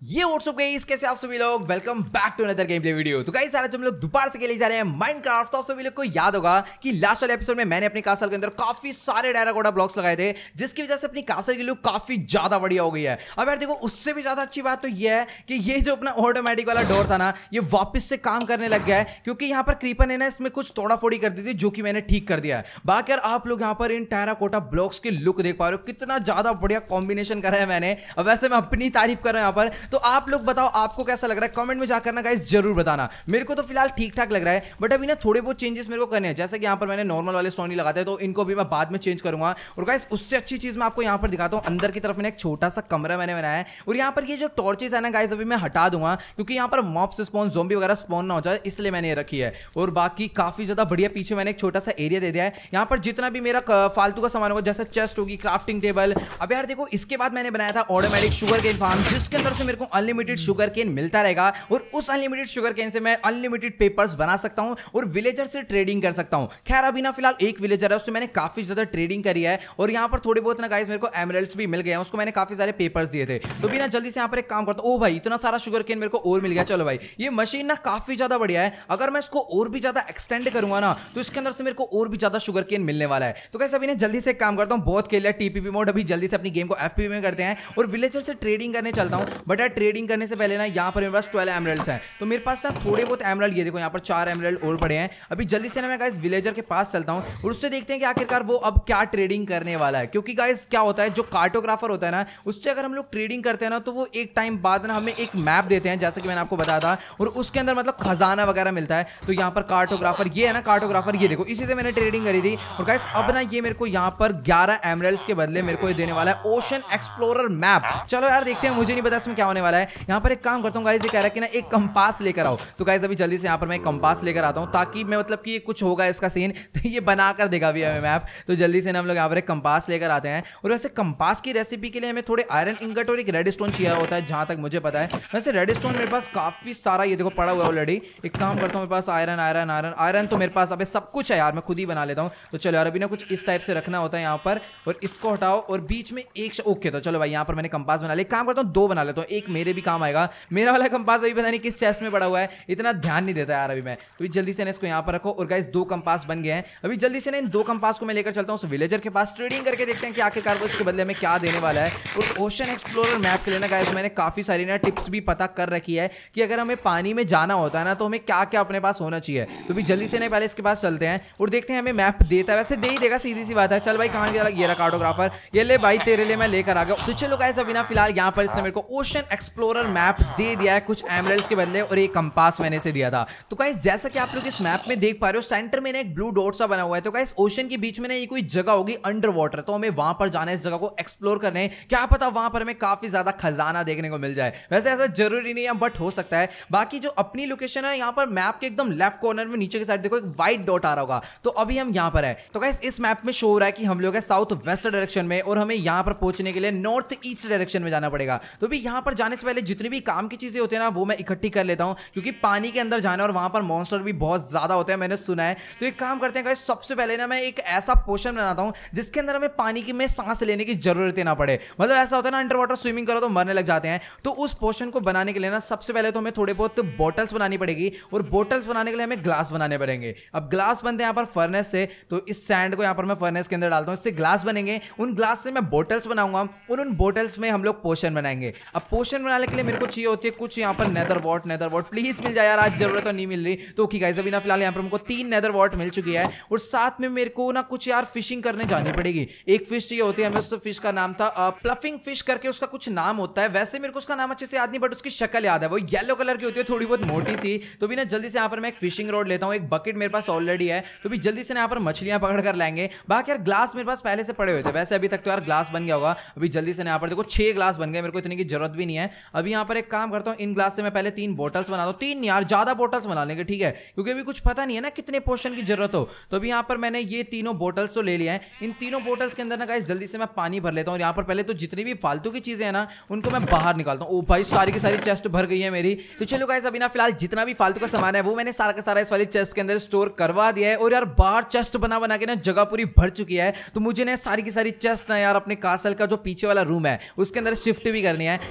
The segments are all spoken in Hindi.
ये व्हाट्सअप गाइस, कैसे आप सभी लोग। Welcome back to another game play video. तो गाइस आज हम लोग दोबारा से खेले जा रहे हैं माइनक्राफ्ट। तो आप सभी लोग को याद होगा कि लास्ट वाले एपिसोड में मैंने अपने कासल के अंदर काफी सारे टेराकोटा ब्लॉक्स लगाए थे, जिसकी वजह से अपनी कासल की लुक काफी ज्यादा बढ़िया हो गई है। अब यार देखो, उससे भी ज्यादा अच्छी बात तो ये है कि ये जो अपना ऑटोमेटिक वाला डोर था ना, ये वापस से काम करने लग गया है, क्योंकि यहाँ पर क्रीपर ने ना इसमें कुछ तोड़ा फोड़ी कर दी थी, जो कि मैंने ठीक कर दिया है। बाकी यार आप लोग यहाँ पर इन टेराकोटा ब्लॉक्स की लुक देख पा रहे हो, कितना ज्यादा बढ़िया कॉम्बिनेशन करा है मैंने। अब वैसे मैं अपनी तारीफ कर रहा हूं यहाँ पर, तो आप लोग बताओ आपको कैसा लग रहा है, कमेंट में जाकर ना गाइस जरूर बताना। मेरे को तो फिलहाल ठीक ठाक लग रहा है, बट अभी ना थोड़े बहुत चेंजेस मेरे को करने हैं। जैसे कि यहाँ पर मैंने नॉर्मल वाले स्टोन ही लगाते हैं, तो इनको भी मैं बाद में चेंज करूंगा। और गाइस उससे अच्छी चीज मैं आपको यहाँ पर दिखाता हूँ। अंदर की तरफ मैंने एक छोटा सा कमरा मैंने बनाया है, और यहाँ पर ये जो टॉर्चेस है ना गाइस, अभी मैं हटा दूंगा, क्योंकि यहाँ पर मॉब्स स्पॉन ज़ॉम्बी वगैरह स्पॉन ना हो जाए, इसलिए मैंने ये रखी है। और बाकी काफी ज्यादा बढ़िया पीछे मैंने एक छोटा सा एरिया दे दिया है। यहाँ पर जितना भी मेरा फालतू का सामान होगा, जैसे चेस्ट होगी, क्राफ्टिंग टेबल। अब यार देखो, इसके बाद मैंने बनाया था ऑटोमेटिक शुगर केन फार्म, जिसके अंदर से मेरे को अनलिमिटेड शुगर केन मिलता रहेगा, और उस अनलिमिटेड शुगर केन से मैं अनलिमिटेड पेपर्स बना सकता हूं और विलेजर से ट्रेडिंग कर सकता हूं। खैर अभी ना फिलहाल एक विलेजर है, उससे मैंने काफी ज्यादा ट्रेडिंग करी है, और यहां पर थोड़े बहुत ना गाइस मेरे को एमरल्ड्स भी मिल गए हैं, उसको मैंने काफी सारे पेपर्स दिए थे। तो भी ना जल्दी से यहां पर एक काम करता हूं। ओ भाई, इतना सारा शुगर केन मेरे को और मिल गया। चलो भाई, ये मशीन ना काफी ज्यादा बढ़िया है। अगर मैं इसको और भी ज्यादा एक्सटेंड करूंगा ना, तो इसके अंदर से मेरे को और भी ज्यादा शुगर केन मिलने वाला है। तो गाइस अभी ना जल्दी से एक काम करता हूं, बहुत खेल लिया टीपीपी मोड, अभी जल्दी से अपनी गेम को एफपीपी में करते हैं और विलेजर से ट्रेडिंग करने चलता हूं। बट यार ट्रेडिंग करने से पहले ना यहाँ पर मेरे पास 12 एमरल्ड्स हैं, तो मेरे पास ना थोड़े बहुत एमरल्ड, ये देखो यहाँ पर 4 एमरल्ड और पड़े हैं। अभी जल्दी से ना मैं गाइस विलेजर के पास चलता हूं और उससे देखते हैं कि आखिरकार वो अब क्या ट्रेडिंग करने वाला है। क्योंकि गाइस क्या होता है, जो कार्टोग्राफर होता है ना, उससे अगर हम लोग ट्रेडिंग करते हैं ना, तो वो एक टाइम बाद ना हमें एक मैप देते हैं, जैसे कि मैंने आपको बताया था, और उसके अंदर मतलब खजाना वगैरह मिलता है। तो यहाँ पर कार्टोग्राफर ये है ना, कार्टोग्राफर ये देखो, इसी से मैंने ट्रेडिंग करी थी। और गाइस अब ना ये मेरे को यहाँ पर 11 एमरल्ड्स के बदले मेरे को ये देने वाला है ओशन एक्सप्लोरर मैप। चलो यार देखते हैं, मुझे नहीं पता इसमें क्या होने वाला है। यहाँ पर एक काम करता हूँ गाइस, ये कह रहा है कि ना एक कंपास लेकर आओ। तो गाइस अभी जल्दी से यहाँ पर मैं कंपास लेकर आता हूँ, ताकि मैं मतलब कि कुछ होगा इसका सीन, तो ये बना कर देगा अभी हमें मैप। तो जल्दी से ना हम लोग यहाँ पर एक कंपास लेकर आते हैं। और वैसे कंपास की रेसिपी के लिए हमें थोड़े आयरन इंगट और एक रेड स्टोन चाहिए होता है, जहां तक मुझे पता है। वैसे रेड स्टोन मेरे पास काफी सारा ये देखो पड़ा हुआ है ऑलरेडी। एक काम करता हूँ, मेरे पास आयरन आयरन आयरन आयरन तो मेरे पास अभी सब कुछ है यार, मैं खुद ही बना लेता हूँ। तो चलो यार, अभी ना कुछ इस टाइप से रखना होता है यहाँ पर, और इसको हटाओ और बीच में एक ओके। तो चलो भाई, यहाँ पर मैंने कंपास बना लिया। काम करता हूँ, 2 बना लेता हूँ, एक मेरे भी काम आएगा। मेरा वाला कंपास अभी पता नहीं किस चेस्ट में पड़ा हुआ है, इतना ध्यान नहीं देता यार अभी मैं। तो जल्दी से इसको यहाँ पर रखो। और गाइस 2 कंपास बन गए हैं। अभी जल्दी से इन 2 कंपास को मैं लेकर चलता हूँ उस विलेजर के पास, ट्रेडिंग करके देखते हैं कि आखिरकार वो इसके बदले में क्या देने वाला है। और ओशन एक्सप्लोरर मैप के लिए ना गाइस मैंने काफी सारी ना टिप्स भी पता कर रखी है, कि अगर हमें पानी में जाना होता है ना, तो हमें क्या क्या अपने पास होना चाहिए। तो भी जल्दी से पहले इसके पास चलते हैं और देखते हैं हमें मैप देता है। वैसे दे ही देगा, सीधी सी बात है। चल भाई, कहाँ गया ये रहा कार्टोग्राफर, ये ले भाई तेरे लिए मैं लेकर आ गया। तो चलो गाइस अभी ना फिलहाल यहाँ पर इसने मेरे को ओशन एक्सप्लोरर मैप दे दिया है, कुछ एमरल्ड्स के बदले, और एक कंपास मैंने से दिया था। तो गाइस जैसा कि आप लोग इस मैप में देख पा रहे हो, सेंटर में एक ब्लू डॉट सा बना हुआ है। तो गाइस ओशन के बीच में ना ये कोई जगह होगी अंडर वाटर, तो हमें वहां पर जाना है, इस जगह को एक्सप्लोर करने। क्या पता वहां पर हमें काफी ज्यादा खजाना देखने को मिल जाए। वैसे ऐसा जरूरी नहीं है, बट हो सकता है। बाकी जो अपनी लोकेशन है यहाँ पर मैप के एकदम लेफ्ट कॉर्नर में नीचे के साइड देखो एक व्हाइट डॉट आ रहा होगा, तो अभी हम यहाँ पर है। तो गाइस इस मैप में शो हो रहा है कि हम लोग है साउथ वेस्ट डायरेक्शन में, और हमें यहाँ पर पहुंचने के लिए नॉर्थ ईस्ट डायरेक्शन में जाना पड़ेगा। तो भी यहाँ पर जाने से पहले जितनी भी काम की चीजें होती है ना, वो मैं इकट्ठी कर लेता हूँ, क्योंकि पानी के अंदर जाना है और वहां पर मॉन्स्टर भी बहुत ज्यादा होते हैं, मैंने सुना है। तो एक काम करते हैं गाइस, सबसे पहले ना मैं एक ऐसा पोशन बनाता हूं जिसके अंदर हमें पानी की में सांस लेने की जरूरत ही ना पड़े। मतलब ऐसा होता है ना, अंडर वाटर स्विमिंग करो तो मरने लग जाते हैं। तो उस पोशन को बनाने के लिए ना सबसे पहले तो हमें थोड़े बहुत बॉटल्स बनानी पड़ेगी, और बॉटल्स बनाने के लिए हमें ग्लास बनाने पड़ेंगे। अब ग्लास बनते हैं यहाँ पर फर्नेस से, तो इस सैंड को यहाँ पर मैं फर्नेस के अंदर डालता हूँ, इससे ग्लास बनेंगे। उन ग्लास से मैं बॉटल्स बनाऊंगा, और उन बॉटल्स में हम लोग पोशन बनाएंगे। अब पोशन बनाने के लिए मेरे को चाहिए होती है कुछ यहाँ पर नेदर वॉट प्लीज मिल जाए यार, आज जरूरत तो नहीं मिल रही। तो गाइस अभी ना फिलहाल यहाँ पर हमको 3 नेदर वॉट मिल चुकी है, और साथ में मेरे को ना कुछ यार फिशिंग करने जानी पड़ेगी। एक फिश चाहिए होती है हमें, उस फिश का नाम था प्लफिंग फिश करके, उसका कुछ नाम होता है। वैसे मेरे को उसका नाम अच्छे से याद नहीं, बट उसकी शक्ल याद है, वो येलो कलर की होती है, थोड़ी बहुत मोटी सी। तो भी ना जल्दी से यहाँ पर मैं एक फिशिंग रॉड लेता हूँ, एक बकेट मेरे पास ऑलरेडी है। तो भी जल्दी से यहाँ पर मछलियां पकड़ कर लाएंगे। बाकी यार ग्लास मेरे पास पहले से पड़े हुए थे, वैसे अभी तक तो यार ग्लास बन गया होगा। अभी जल्दी से यहाँ पर देखो 6 ग्लास बन गए, मेरे को इतनी की जरूरत भी नहीं है। अभी यहाँ पर एक काम करता हूँ, इन ग्लास से मैं पहले 3 बॉटल्स बना दो, 3 यार ज्यादा बॉटल्स बना लेंगे, ठीक है, क्योंकि अभी कुछ पता नहीं है ना कितने पोशन की जरूरत हो। तो अभी यहाँ पर मैंने ये तीनों बॉटल्स तो ले लिया है। इन तीनों बॉटल्स के अंदर ना गाइस जल्दी से मैं पानी भर लेता हूँ। यहाँ पर पहले तो जितनी भी फालतू की चीजें हैं ना, उनको मैं बाहर निकालता हूँ। ओ भाई, सारी की सारी चेस्ट भर गई है मेरी। तो चलो गाइस अभी ना फिलहाल जितना भी फालतू का सामान है वो मैंने सारा का सारा इस वाली चेस्ट के अंदर स्टोर करवा दिया है। और यार बाहर चेस्ट बना बना के ना जगह पूरी भर चुकी है। तो मुझे ना सारी की सारी चेस्ट ना यार अपने कासल का जो पीछे वाला रूम है उसके अंदर शिफ्ट भी करनी है। खैर छोड़ो,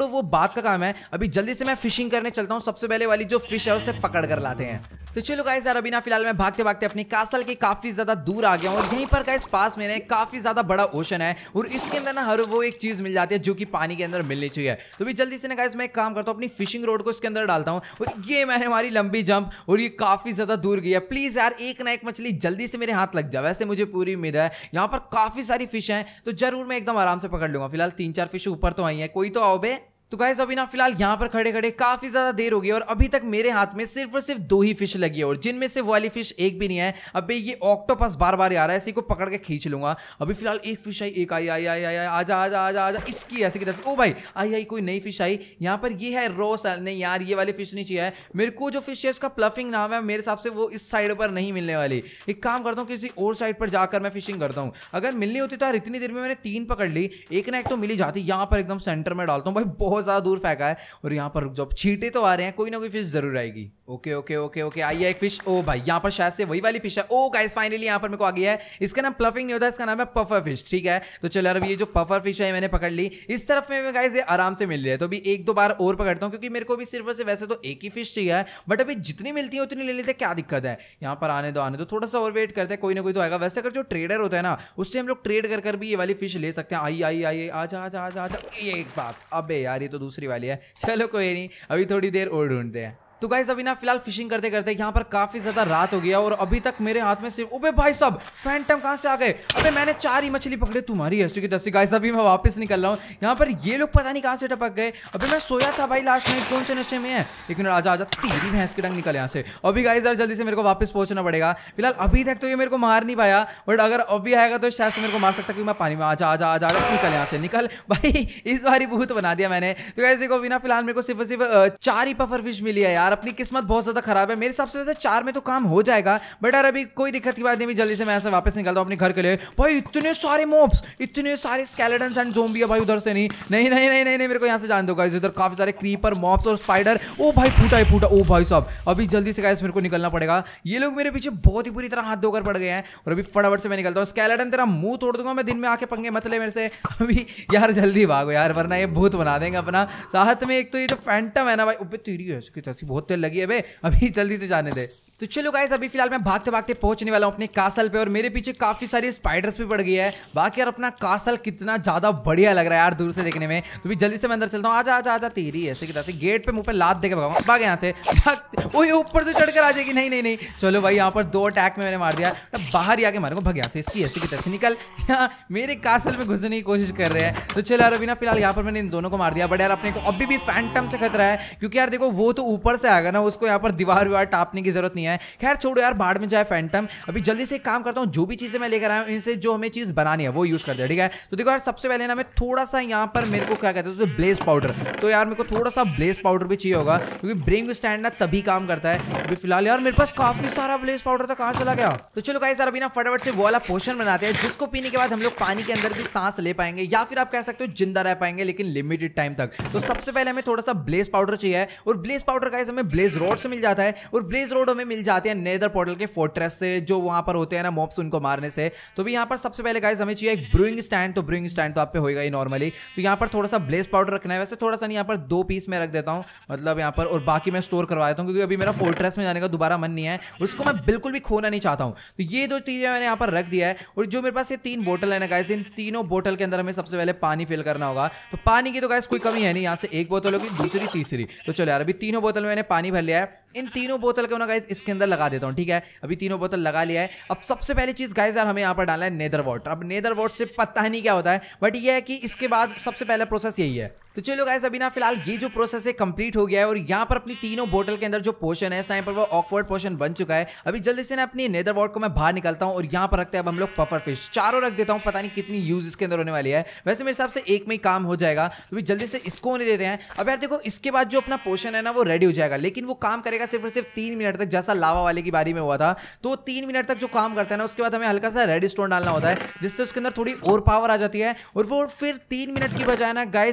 छोड़ो, वो बात का काम है। अभी जल्दी से मैं फिशिंग करने चलता हूँ। सबसे पहले वाली जो फिश है उसे पकड़ कर लाते हैं। तो चलो गाइस यार, अभी ना फिलहाल मैं भागते भागते अपने कासल के काफी ज्यादा दूर आ गया हूँ और यहीं पर गाइस पास में काफी ज्यादा बड़ा ओशन है और इसके अंदर ना हर वो एक चीज मिल जाती है जो कि पानी के अंदर मिलनी चाहिए। तो भी जल्दी से ना गाइस मैं एक काम करता हूँ, अपनी फिशिंग रोड को इसके अंदर डालता हूँ और ये मैंने हमारी लंबी जंप और ये काफी ज्यादा दूर गई है। प्लीज यार एक ना एक मछली जल्दी से मेरे हाथ लग जाए। वैसे मुझे पूरी उम्मीद है, यहाँ पर काफी सारी फिश हैं तो जरूर मैं एकदम आराम से पकड़ लूंगा। फिलहाल 3-4 फिश ऊपर तो आई है, कोई तो आओ बे। तो गाइस अभी ना फिलहाल यहाँ पर खड़े खड़े काफी ज्यादा देर हो गई और अभी तक मेरे हाथ में सिर्फ और सिर्फ 2 ही फिश लगी है और जिनमें से वो वाली फिश एक भी नहीं है। अबे ये ऑक्टोपस बार बार आ रहा है, इसी को पकड़ के खींच लूंगा। अभी फिलहाल एक फिश आई, एक आई आई आई आई आजा आजा आजा आजा, इसकी ऐसे की तरह। ओ भाई आई आई कोई नई फिश आई यहाँ पर। ये है रोस। नहीं यार ये वाली फिश नहीं चाहिए मेरे को। जो फिश है उसका प्लफिंग नाम है, मेरे हिसाब से वो इस साइड पर नहीं मिलने वाली। एक काम करता हूँ, किसी और साइड पर जाकर मैं फिशिंग करता हूँ। अगर मिलनी होती तो यार इतनी देर में मैंने 3 पकड़ ली, एक ना एक तो मिली जाती। यहाँ पर एकदम सेंटर में डालता हूँ भाई, बहुत ज्यादा दूर फेंका है और यहाँ पर जब छींटे तो आ रहे हैं, कोई ना कोई फिश जरूर आएगी। ओके ओके ओके ओके आई है एक फिश। ओ भाई यहाँ पर शायद से वही वाली फिश है। ओ गाइस फाइनली यहाँ पर मेरे को आ गया है। इसका नाम प्लफिंग नहीं होता, इसका नाम है पफर फिश। ठीक है तो चलो यार, अभी ये जो पफर फिश है मैंने पकड़ ली। इस तरफ में गाइस ये आराम से मिल रही है, तो अभी 1-2 बार और पकड़ता हूँ क्योंकि मेरे को भी सिर्फ से वैसे तो एक ही फिश चाहिए, बट अभी जितनी मिलती है उतनी ले लेते, क्या दिक्कत है। यहाँ पर आने दो थोड़ा सा और वेट करते हैं, कोई ना कोई तो आएगा। वैसे अगर जो ट्रेडर होता है ना उससे हम लोग ट्रेड कर भी ये वाली फिश ले सकते हैं। आई आई आई आजा आजा आजा आजा। ये एक बात, अबे यार ये तो दूसरी वाली है। चलो कोई नहीं, अभी थोड़ी देर और ढूंढते हैं। तो गाइस अभी ना फिलहाल फिशिंग करते करते यहाँ पर काफी ज्यादा रात हो गया और अभी तक मेरे हाथ में सिर्फ, ओबे भाई साहब फैंटम कहाँ से आ गए। अबे मैंने 4 ही मछली पकड़े, तुम्हारी ऐसी की तैसी। गाइस अभी मैं वापस निकल रहा हूँ, यहाँ पर ये लोग पता नहीं कहाँ से टपक गए। अभी मैं सोया था भाई लास्ट नाइट, कौन से नशे में है। लेकिन आजा आजा, तेरी भैंस की डंग निकल यहाँ से। अभी गाइस यार जल्दी से मेरे को वापस पहुंचना पड़ेगा। फिलहाल अभी तक तो ये मेरे को मार नहीं पाया, बट अगर अभी आएगा तो शायद से मेरे को मार सकता क्योंकि मैं पानी में। आजा आजा आजा, निकल यहाँ से निकल भाई। इस बार भूत बना दिया मैंने। तो गाइस देखो अभी ना फिलहाल मेरे को सिर्फ 4 ही पफर फिश मिली है यार। अपनी किस्मत बहुत खराब है। मेरे हिसाब से वैसे 4 में तो काम हो जाएगा, बट यार अभी कोई दिक्कत की बात नहीं। जल्दी से मैं ऐसे वापस निकलता हूं अपने घर के लिए। भाई इतने सारे मॉब्स, इतने सारे स्केलेटन्स एंड ज़ोंबी है भाई। उधर से नहीं नहीं नहीं नहीं नहीं, नहीं मेरे को यहां से जान दो गाइस। इधर काफी सारे क्रीपर, मॉब्स और स्पाइडर। ओ भाई फूटा है फूटा। ओ भाई साहब अभी जल्दी से गाइस मेरे को निकलना पड़ेगा। ये लोग मेरे पीछे बहुत ही बुरी तरह हाथ धोकर पड़ गए हैं और अभी फटाफट से मैं निकलता हूँ। स्केलेटन तेरा मुंह तोड़ दूंगा मैं, दिन में आके पंगे मत ले मेरे से। अभी यार जल्दी भागो यार, वरना ये भूत बना देंगे अपना। साथ में एक तो ये जो फैंटम है ना भाई, ऊपर तेरी है इसकी तैसी बहुत तेल लगी है बे। अभी जल्दी से जाने दे। तो चलो गाइस अभी फिलहाल मैं भागते भागते पहुंचने वाला हूं अपने कासल पे और मेरे पीछे काफी सारी स्पाइडर्स भी पड़ गई है। बाकी यार अपना कासल कितना ज्यादा बढ़िया लग रहा है यार दूर से देखने में। तो भी जल्दी से मैं अंदर चलता हूं। आजा आजा आजा, तेरी ऐसे की तरह से गेट पे मुंह पे लात देके भागूंगा। भाग यहाँ से, ओए ऊपर से चढ़कर आ जाएगी। नहीं नहीं नहीं, चलो भाई यहाँ पर 2 अटैक में मैंने मार दिया। बाहर ही आके मारूंगा, भाग यहाँ से। इसकी ऐसे की तरह से निकल, यहाँ मेरे कासल में घुसने की कोशिश कर रहे हैं। तो चलो यार अभी ना फिलहाल यहाँ पर मैंने इन दोनों को मार दिया, बट यार अपने को अभी भी फैंटम से खतरा है क्योंकि यार देखो वो तो ऊपर से आएगा ना, उसको यहाँ पर दीवार विवार टापने की जरूरत नहीं है। खैर छोड़ो यार, बाढ़ में जाए फैंटम। अभी जल्दी से काम करता हूं, जो भी चीजें मैं लेकर आया हूं इनसे जो हमें चीज बनानी है वो यूज करते हैं। ठीक है तो देखो यार सबसे पहले ना मैं थोड़ा सा यहाँ पर मेरे को क्या कहते हैं ब्लेज पाउडर। तो यार मेरे को थोड़ा सा ब्लेज पाउडर भी चाहिए होगा क्योंकि ब्रिंग स्टैंड ना तभी काम करता है। अभी फिलहाल यार मेरे पास काफी सारा ब्लेज पाउडर था, कहाँ चला गया। तो चलो गाइस यार अभी ना फटाफट से वो वाला पोशन बनाते हैं जिसको पीने के बाद हम लोग पानी के अंदर भी सांस ले पाएंगे या फिर आप कह सकते हो जिंदा रह पाएंगे, लेकिन लिमिटेड टाइम तक। तो सबसे पहले हमें थोड़ा सा ब्लेज पाउडर चाहिए और ब्लेज पाउडर गाइस हमें ब्लेज रोड से मिल जाता है और ब्लेज रोड हमें मिल जाती है नेदर पोर्टल के फोर्ट्रेस से, जो वहां पर होते हैं ना मॉब्स, उनको मारने से। तो भी यहाँ पर सबसे पहले गाइस हमें चाहिए एक ब्रूइंग स्टैंड। तो ब्रूइंग स्टैंड तो आप पे होएगा ही नॉर्मली। तो यहाँ पर थोड़ा सा ब्लेज पाउडर रखना है, वैसे थोड़ा सा नहीं, यहाँ पर 2 पीस में रख देता हूँ मतलब यहाँ पर, और बाकी मैं स्टोर करवा देता हूँ क्योंकि अभी मेरा फोर्ट्रेस में जाने का दोबारा मन नहीं है, उसको मैं बिल्कुल भी खोना नहीं चाहता हूँ। तो ये 2 चीजें मैंने यहाँ पर रख दिया है और जो मेरे पास ये 3 बोतल है ना गाइस, इन तीनों बोतल के अंदर हमें सबसे पहले पानी फिल करना होगा। तो पानी की तो गाइस कोई कमी है नहीं, यहाँ से 1 बोतल होगी, दूसरी तीसरी। तो चलो यार अभी तीनों बोतल में मैंने पानी भर लिया है। इन तीनों बोतल को ना गाइस इसके अंदर लगा देता हूँ। ठीक है अभी तीनों बोतल लगा लिया है। अब सबसे पहली चीज गाइस यार हमें यहाँ पर डालना है नेदर वाटर। अब नेदर वाटर से पता नहीं क्या होता है, बट ये है कि इसके बाद सबसे पहला प्रोसेस यही है। तो चलो गाइस अभी ना फिलहाल ये जो प्रोसेस है कंप्लीट हो गया है और यहाँ पर अपनी तीनों बोतल के अंदर जो पोशन है इस टाइम पर वो ऑकवर्ड पोशन बन चुका है। अभी जल्दी से ना अपनी नेदर वाटर को मैं बाहर निकलता हूँ और यहाँ पर रखते हैं अब हम लोग पफर फिश। 4 रख देता हूँ, पता नहीं कितनी यूज इसके अंदर होने वाली है, वैसे मेरे हिसाब से 1 में ही काम हो जाएगा। तो जल्दी से इसको होने देते हैं। अब यार देखो इसके बाद जो अपना पोशन है ना वो रेडी हो जाएगा, लेकिन वो काम करेगा सिर्फ और सिर्फ 3 मिनट तक, जैसा लावा वाले की बारी में हुआ था। तो 3 मिनट तक जो काम करता है ना, उसके बाद हमें हल्का सा रेड स्टोन डालना होता है जिससे उसके अंदर थोड़ी और पावर आ जाती है और वो फिर 3 मिनट की बजाय ना गाइस 8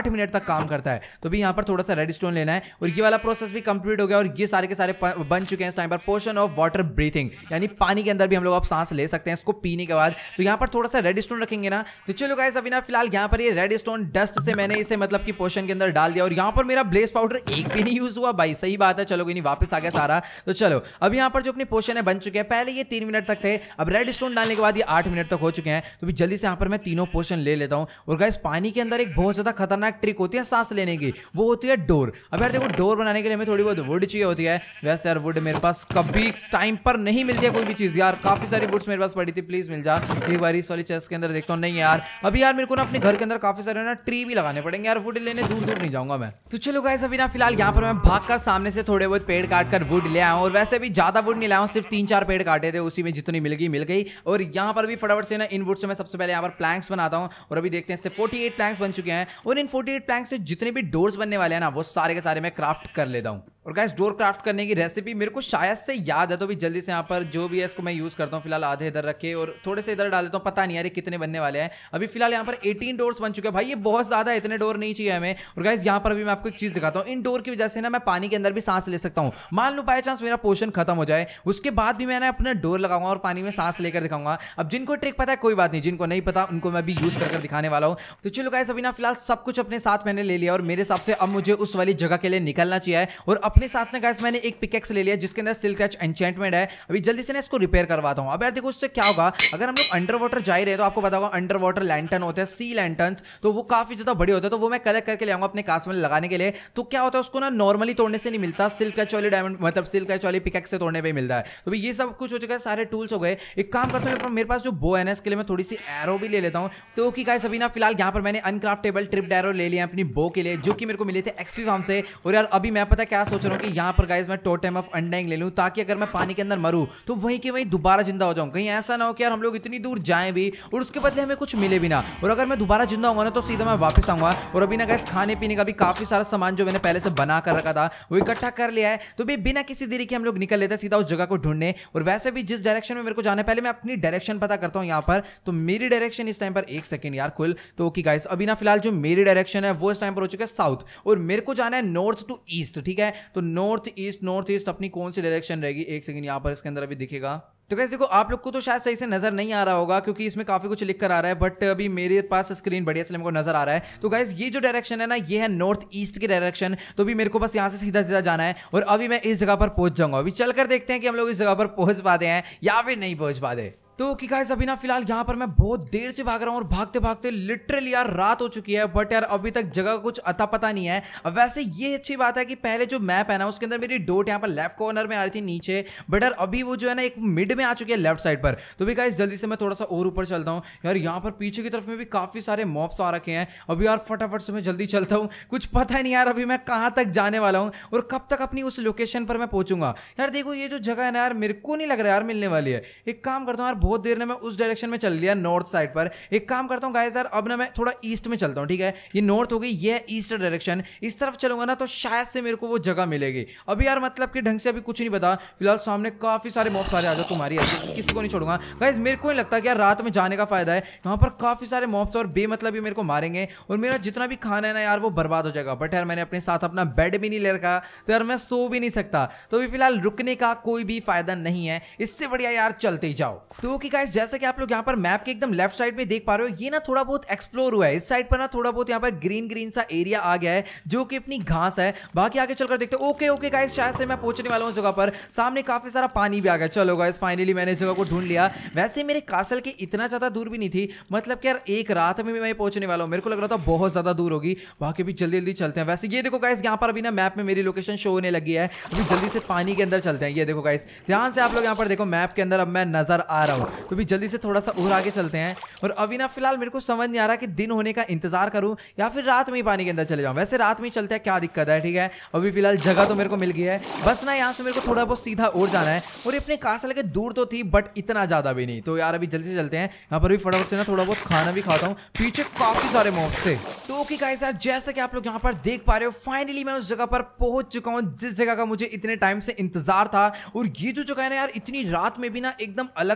8 मिनट तक काम करता है। तो भी यहाँ पर थोड़ा सा रेड स्टोन लेना है और ये वाला प्रोसेस भी कंप्लीट हो गया और ये सारे के सारे बन चुके हैं इस टाइम पर पोशन ऑफ वाटर ब्रीथिंग, यानी पानी के अंदर भी हम लोग अब सांस ले सकते हैं इसको पीने के बाद। तो यहाँ पर थोड़ा सा रेड स्टोन रखेंगे ना। तो चलो गाइस अभी ना फिलहाल यहाँ पर ये रेड स्टोन डस्ट से मैंने इसे मतलब कि पोशन के अंदर डाल दिया और यहाँ पर मेरा ब्लेज पाउडर एक भी नहीं यूज हुआ भाई, सही बात है। चलो कोई नहीं, वापस आ गया सारा। तो चलो अब यहाँ पर जो अपनी पोशन है बन चुके हैं, पहले ये 3 मिनट तक थे, अब रेड स्टोन डालने के बाद ये 8 मिनट तक हो चुके हैं। तो भी जल्दी से यहाँ पर मैं तीनों पोशन ले लेता हूँ। और गाइस पानी के अंदर एक बहुत ज्यादा खतरनाक ट्रिक होती है सांस लेने की, वो होती है डोर। अब यार देखो डोर बनाने के लिए हमें थोड़ी बहुत वुड चाहिए होती है। वैसे यार वुड मेरे पास कभी टाइम पर नहीं मिलती है कोई भी चीज यार, काफी सारी वुड्स मेरे पास पड़ी थी, प्लीज मिल जा एक बार इस वाली चेस्ट के अंदर। देखता हूँ नहीं यार, अभी यार मेरे को ना अपने घर के अंदर काफी सारे ना ट्री भी लगाने पड़ेंगे यार, वुड लेने दूर दूर नहीं जाऊंगा मैं। तो चलो गाइस अभी ना फिलहाल यहाँ पर मैं भागकर सामने से थोड़े बहुत पेड़ काट कर वुड ले आया हूं। और वैसे भी ज्यादा वुड नहीं लाया हूं, सिर्फ 3-4 पेड़ काटे थे, उसी में जितनी मिल गई। और यहाँ पर भी फटाफट से ना इन वुड से मैं सबसे पहले यहाँ पर प्लैंक्स बनाता हूँ। और अभी देखते हैं इससे 48 प्लैंक्स बन चुके हैं और इन 48 प्लैंक्स से जितने भी डोर्स बनने वाले हैं ना वो सारे के सारे मैं क्राफ्ट कर लेता हूँ। और गाइस डोर क्राफ्ट करने की रेसिपी मेरे को शायद से याद है, तो भी जल्दी से यहाँ पर जो भी है इसको मैं यूज करता हूँ। फिलहाल आधे इधर रखे और थोड़े से इधर डाल देता हूँ, पता नहीं यार ये कितने बनने वाले हैं। अभी फिलहाल यहाँ पर 18 डोर्स बन चुके हैं भाई, ये बहुत ज्यादा है, इतने डोर नहीं चाहिए हमें। और गाइस यहाँ पर भी मैं आपको एक चीज दिखाता हूँ, इन डोर की वजह से ना मैं पानी के अंदर भी सांस ले सकता हूँ। मान लो बाय चांस मेरा पोशन खत्म हो जाए, उसके बाद भी मैंने अपना डोर लगाऊंगा और पानी में सांस लेकर दिखाऊंगा। अब जिनको ट्रिक पता है कोई बात नहीं, जिनको नहीं पता उनको मैं भी यूज करके दिखाने वाला हूँ। तो चलो गाइस अभी ना फिलहाल सब कुछ अपने साथ मैंने ले लिया और मेरे हिसाब से अब मुझे उस वाली जगह के लिए निकलना चाहिए। और अपने साथ में गाइस मैंने एक पिकेक्स ले लिया जिसके अंदर सिल्क टच एन्चेंटमेंट है। अभी जल्दी से ना इसको रिपेयर करवाता हूं। अब यार देखो उससे क्या होगा, अगर हम लोग अंडर वाटर जा ही रहे तो आपको पता होगा अंडर वाटर लैंटर्न होते हैं, सी लैंटर्न्स, तो वो काफी ज्यादा बड़े होते हैं, तो वो मैं कलेक्ट करके ले आऊंगा अपने कास्ट में लगाने के लिए। तो क्या होता है उसको ना नॉर्मली तोड़ने से नहीं मिलता, सिल्क टच वाली डायमंड मतलब सिल्क टच वाली पिकेक्स से तोड़ने पे मिलता है। तो ये सब कुछ हो चुका है, सारे टूल्स हो गए। एक काम करता हूं, मेरे पास जो बो है ना इसके लिए मैं थोड़ी सी एरो भी ले लेता हूं। तो कि गाइस अभी ना फिलहाल यहाँ पर मैंने अनक्राफ्टेबल ट्रिप एरो ले लिया अपनी बो के लिए, जो कि मेरे को मिले थे एक्सपी फार्म से। और यार अभी मैं पता क्या सोच रहा हूँ कि यहाँ पर गाइस मैं टोटेम ऑफ अंडाइंग ले लूं, ताकि अगर मैं पानी के अंदर मरूं तो वहीं के वहीं दोबारा जिंदा हो जाऊं। कहीं ऐसा ना हो कि यार हम लोग इतनी दूर जाएं भी और उसके बदले हमें कुछ मिले भी ना, और अगर मैं दोबारा जिंदा होऊंगा ना तो सीधा मैं वापस आऊंगा। और अभी ना गाइस खाने पीने का भी काफी सारा सामान जो मैंने पहले से बना कर रखा था वो इकट्ठा कर लिया है। तो भी बिना किसी देरी के हम लोग निकल लेते हैं सीधा उस जगह को ढूंढने। और वैसे भी जिस डायरेक्शन में मेरे को जाना है, पहले मैं अपनी डायरेक्शन पता करता हूं यहाँ पर। तो मेरी डायरेक्शन इस टाइम पर एक सेकंड यार खुल, तो कि गाइस अभी ना फिलहाल जो मेरी डायरेक्शन है वो इस टाइम पर हो चुका है साउथ, और मेरे को जाना है नॉर्थ टू ईस्ट। ठीक है, तो नॉर्थ ईस्ट अपनी कौन सी डायरेक्शन रहेगी, एक सेकंड यहाँ पर इसके अंदर अभी दिखेगा। तो कैसे देखो आप लोग को तो शायद सही से नजर नहीं आ रहा होगा क्योंकि इसमें काफी कुछ लिख कर आ रहा है, बट अभी मेरे पास स्क्रीन बढ़िया इसलिए मेरे को नजर आ रहा है। तो गाइस ये जो डायरेक्शन है ना ये है नॉर्थ ईस्ट की डायरेक्शन। तो भी मेरे को बस यहाँ से सीधा सीधा जाना है और अभी मैं इस जगह पर पहुंच जाऊंगा। अभी चलकर देखते हैं कि हम लोग इस जगह पर पहुंच पाते हैं या फिर नहीं पहुंच पाते। तो कि गाइस अभी ना फिलहाल यहाँ पर मैं बहुत देर से भाग रहा हूँ और भागते भागते लिटरली यार रात हो चुकी है, बट यार अभी तक जगह कुछ अता पता नहीं है। अब वैसे ये अच्छी बात है कि पहले जो मैप है ना उसके अंदर मेरी डॉट यहाँ पर लेफ्ट कॉर्नर में आ रही थी नीचे, बट यार अभी वो जो है ना एक मिड में आ चुकी है लेफ्ट साइड पर। तो भी गाइस जल्दी से मैं थोड़ा सा और ऊपर चलता हूँ यार, यहाँ पर पीछे की तरफ में भी काफी सारे मॉब्स आ रखे हैं। अभी यार फटाफट से मैं जल्दी चलता हूँ, कुछ पता नहीं यार अभी मैं कहाँ तक जाने वाला हूँ और कब तक अपनी उस लोकेशन पर मैं पहुंचूंगा। यार देखो ये जो जगह है ना यार मेरे को नहीं लग रहा यार मिलने वाली है। एक काम करता हूँ यार, बहुत देर ने मैं उस डायरेक्शन में चल लिया नॉर्थ साइड पर। एक काम करता हूं गाइस यार अब ना मैं थोड़ा ईस्ट में चलता हूं। ठीक है, ये नॉर्थ हो गई, ये ईस्ट डायरेक्शन, इस तरफ चलूंगा ना तो शायद से मेरे को वो जगह मिलेगी। अभी यार मतलब कि ढंग से अभी कुछ नहीं पता, फिलहाल सामने काफी सारे मॉब्स आ जाओ तुम्हारी, किसी को नहीं छोड़ूंगा गाइस। मेरे को नहीं लगता कि यार रात में जाने का फायदा है, यहाँ पर काफी सारे मॉब्स और बेमतलब ही मेरे को मारेंगे और मेरा जितना भी खाना है ना यार वो बर्बाद हो जाएगा। बट यार मैंने अपने साथ अपना बेड भी नहीं ले रखा, तो यार मैं सो भी नहीं सकता। तो अभी फिलहाल रुकने का कोई भी फायदा नहीं है, इससे बढ़िया यार चलते ही जाओ। तो कि गाइस जैसे कि आप लोग यहाँ पर मैप के एकदम लेफ्ट साइड में देख पा रहे हो, ये ना थोड़ा बहुत एक्सप्लोर हुआ है। इस साइड पर ना थोड़ा बहुत यहाँ पर ग्रीन ग्रीन सा एरिया आ गया है जो कि अपनी घास है। बाकी आगे चलकर देखते हैं। ओके ओके गाइस शायद से मैं पहुंचने वाला हूं जगह पर, सामने काफी सारा पानी भी आ गया। चलो गाइस फाइनली मैंने इस जगह को ढूंढ लिया। वैसे मेरे कासल के इतना ज्यादा दूर भी नहीं थी, मतलब कि यार एक रात में भी मैं पहुंचने वाला हूं, मेरे को लग रहा था बहुत ज्यादा दूर होगी। बाकी भी जल्दी जल्दी चलते हैं। वैसे ये देखो गाइस यहाँ पर अभी ना मैप में मेरी लोकेशन शो होने लगी है। अभी जल्दी से पानी के अंदर चलते हैं। ये देखो गाइस ध्यान से आप लोग यहाँ पर देखो, मैप के अंदर अब मैं नजर आ रहा हूँ। तो भी जल्दी से थोड़ा सा और आगे चलते हैं। और अभी ना फिलहाल मेरे को समझ नहीं आ रहा कि दिन होने का इंतजार करूं या फिर रात में ही पानी के अंदर चले जाऊं। वैसे रात में ही चलते हैं, क्या दिक्कत है। ठीक है, अभी फिलहाल जगह तो मेरे को मिल गई है, बस ना यहाँ से मेरे को थोड़ा बहुत सीधा और जाना है। और अपने कासल के दूर तो थी बट इतना ज्यादा भी नहीं। तो यार अभी जल्दी से चलते हैं। यहाँ पर भी फटाफट से ना थोड़ा बहुत खाना भी खाता हूँ, पीछे काफी सारे मॉब्स थे। तो ओके गाइस यार जैसा कि आप लोग यहाँ पर देख पा रहे हो, फाइनली मैं उस जगह पर पहुंच चुका हूँ जिस जगह का मुझे इतने टाइम से इंतजार था। और ये जो जगह है ना यार इतनी रात में भी ना एकदम अलग से ही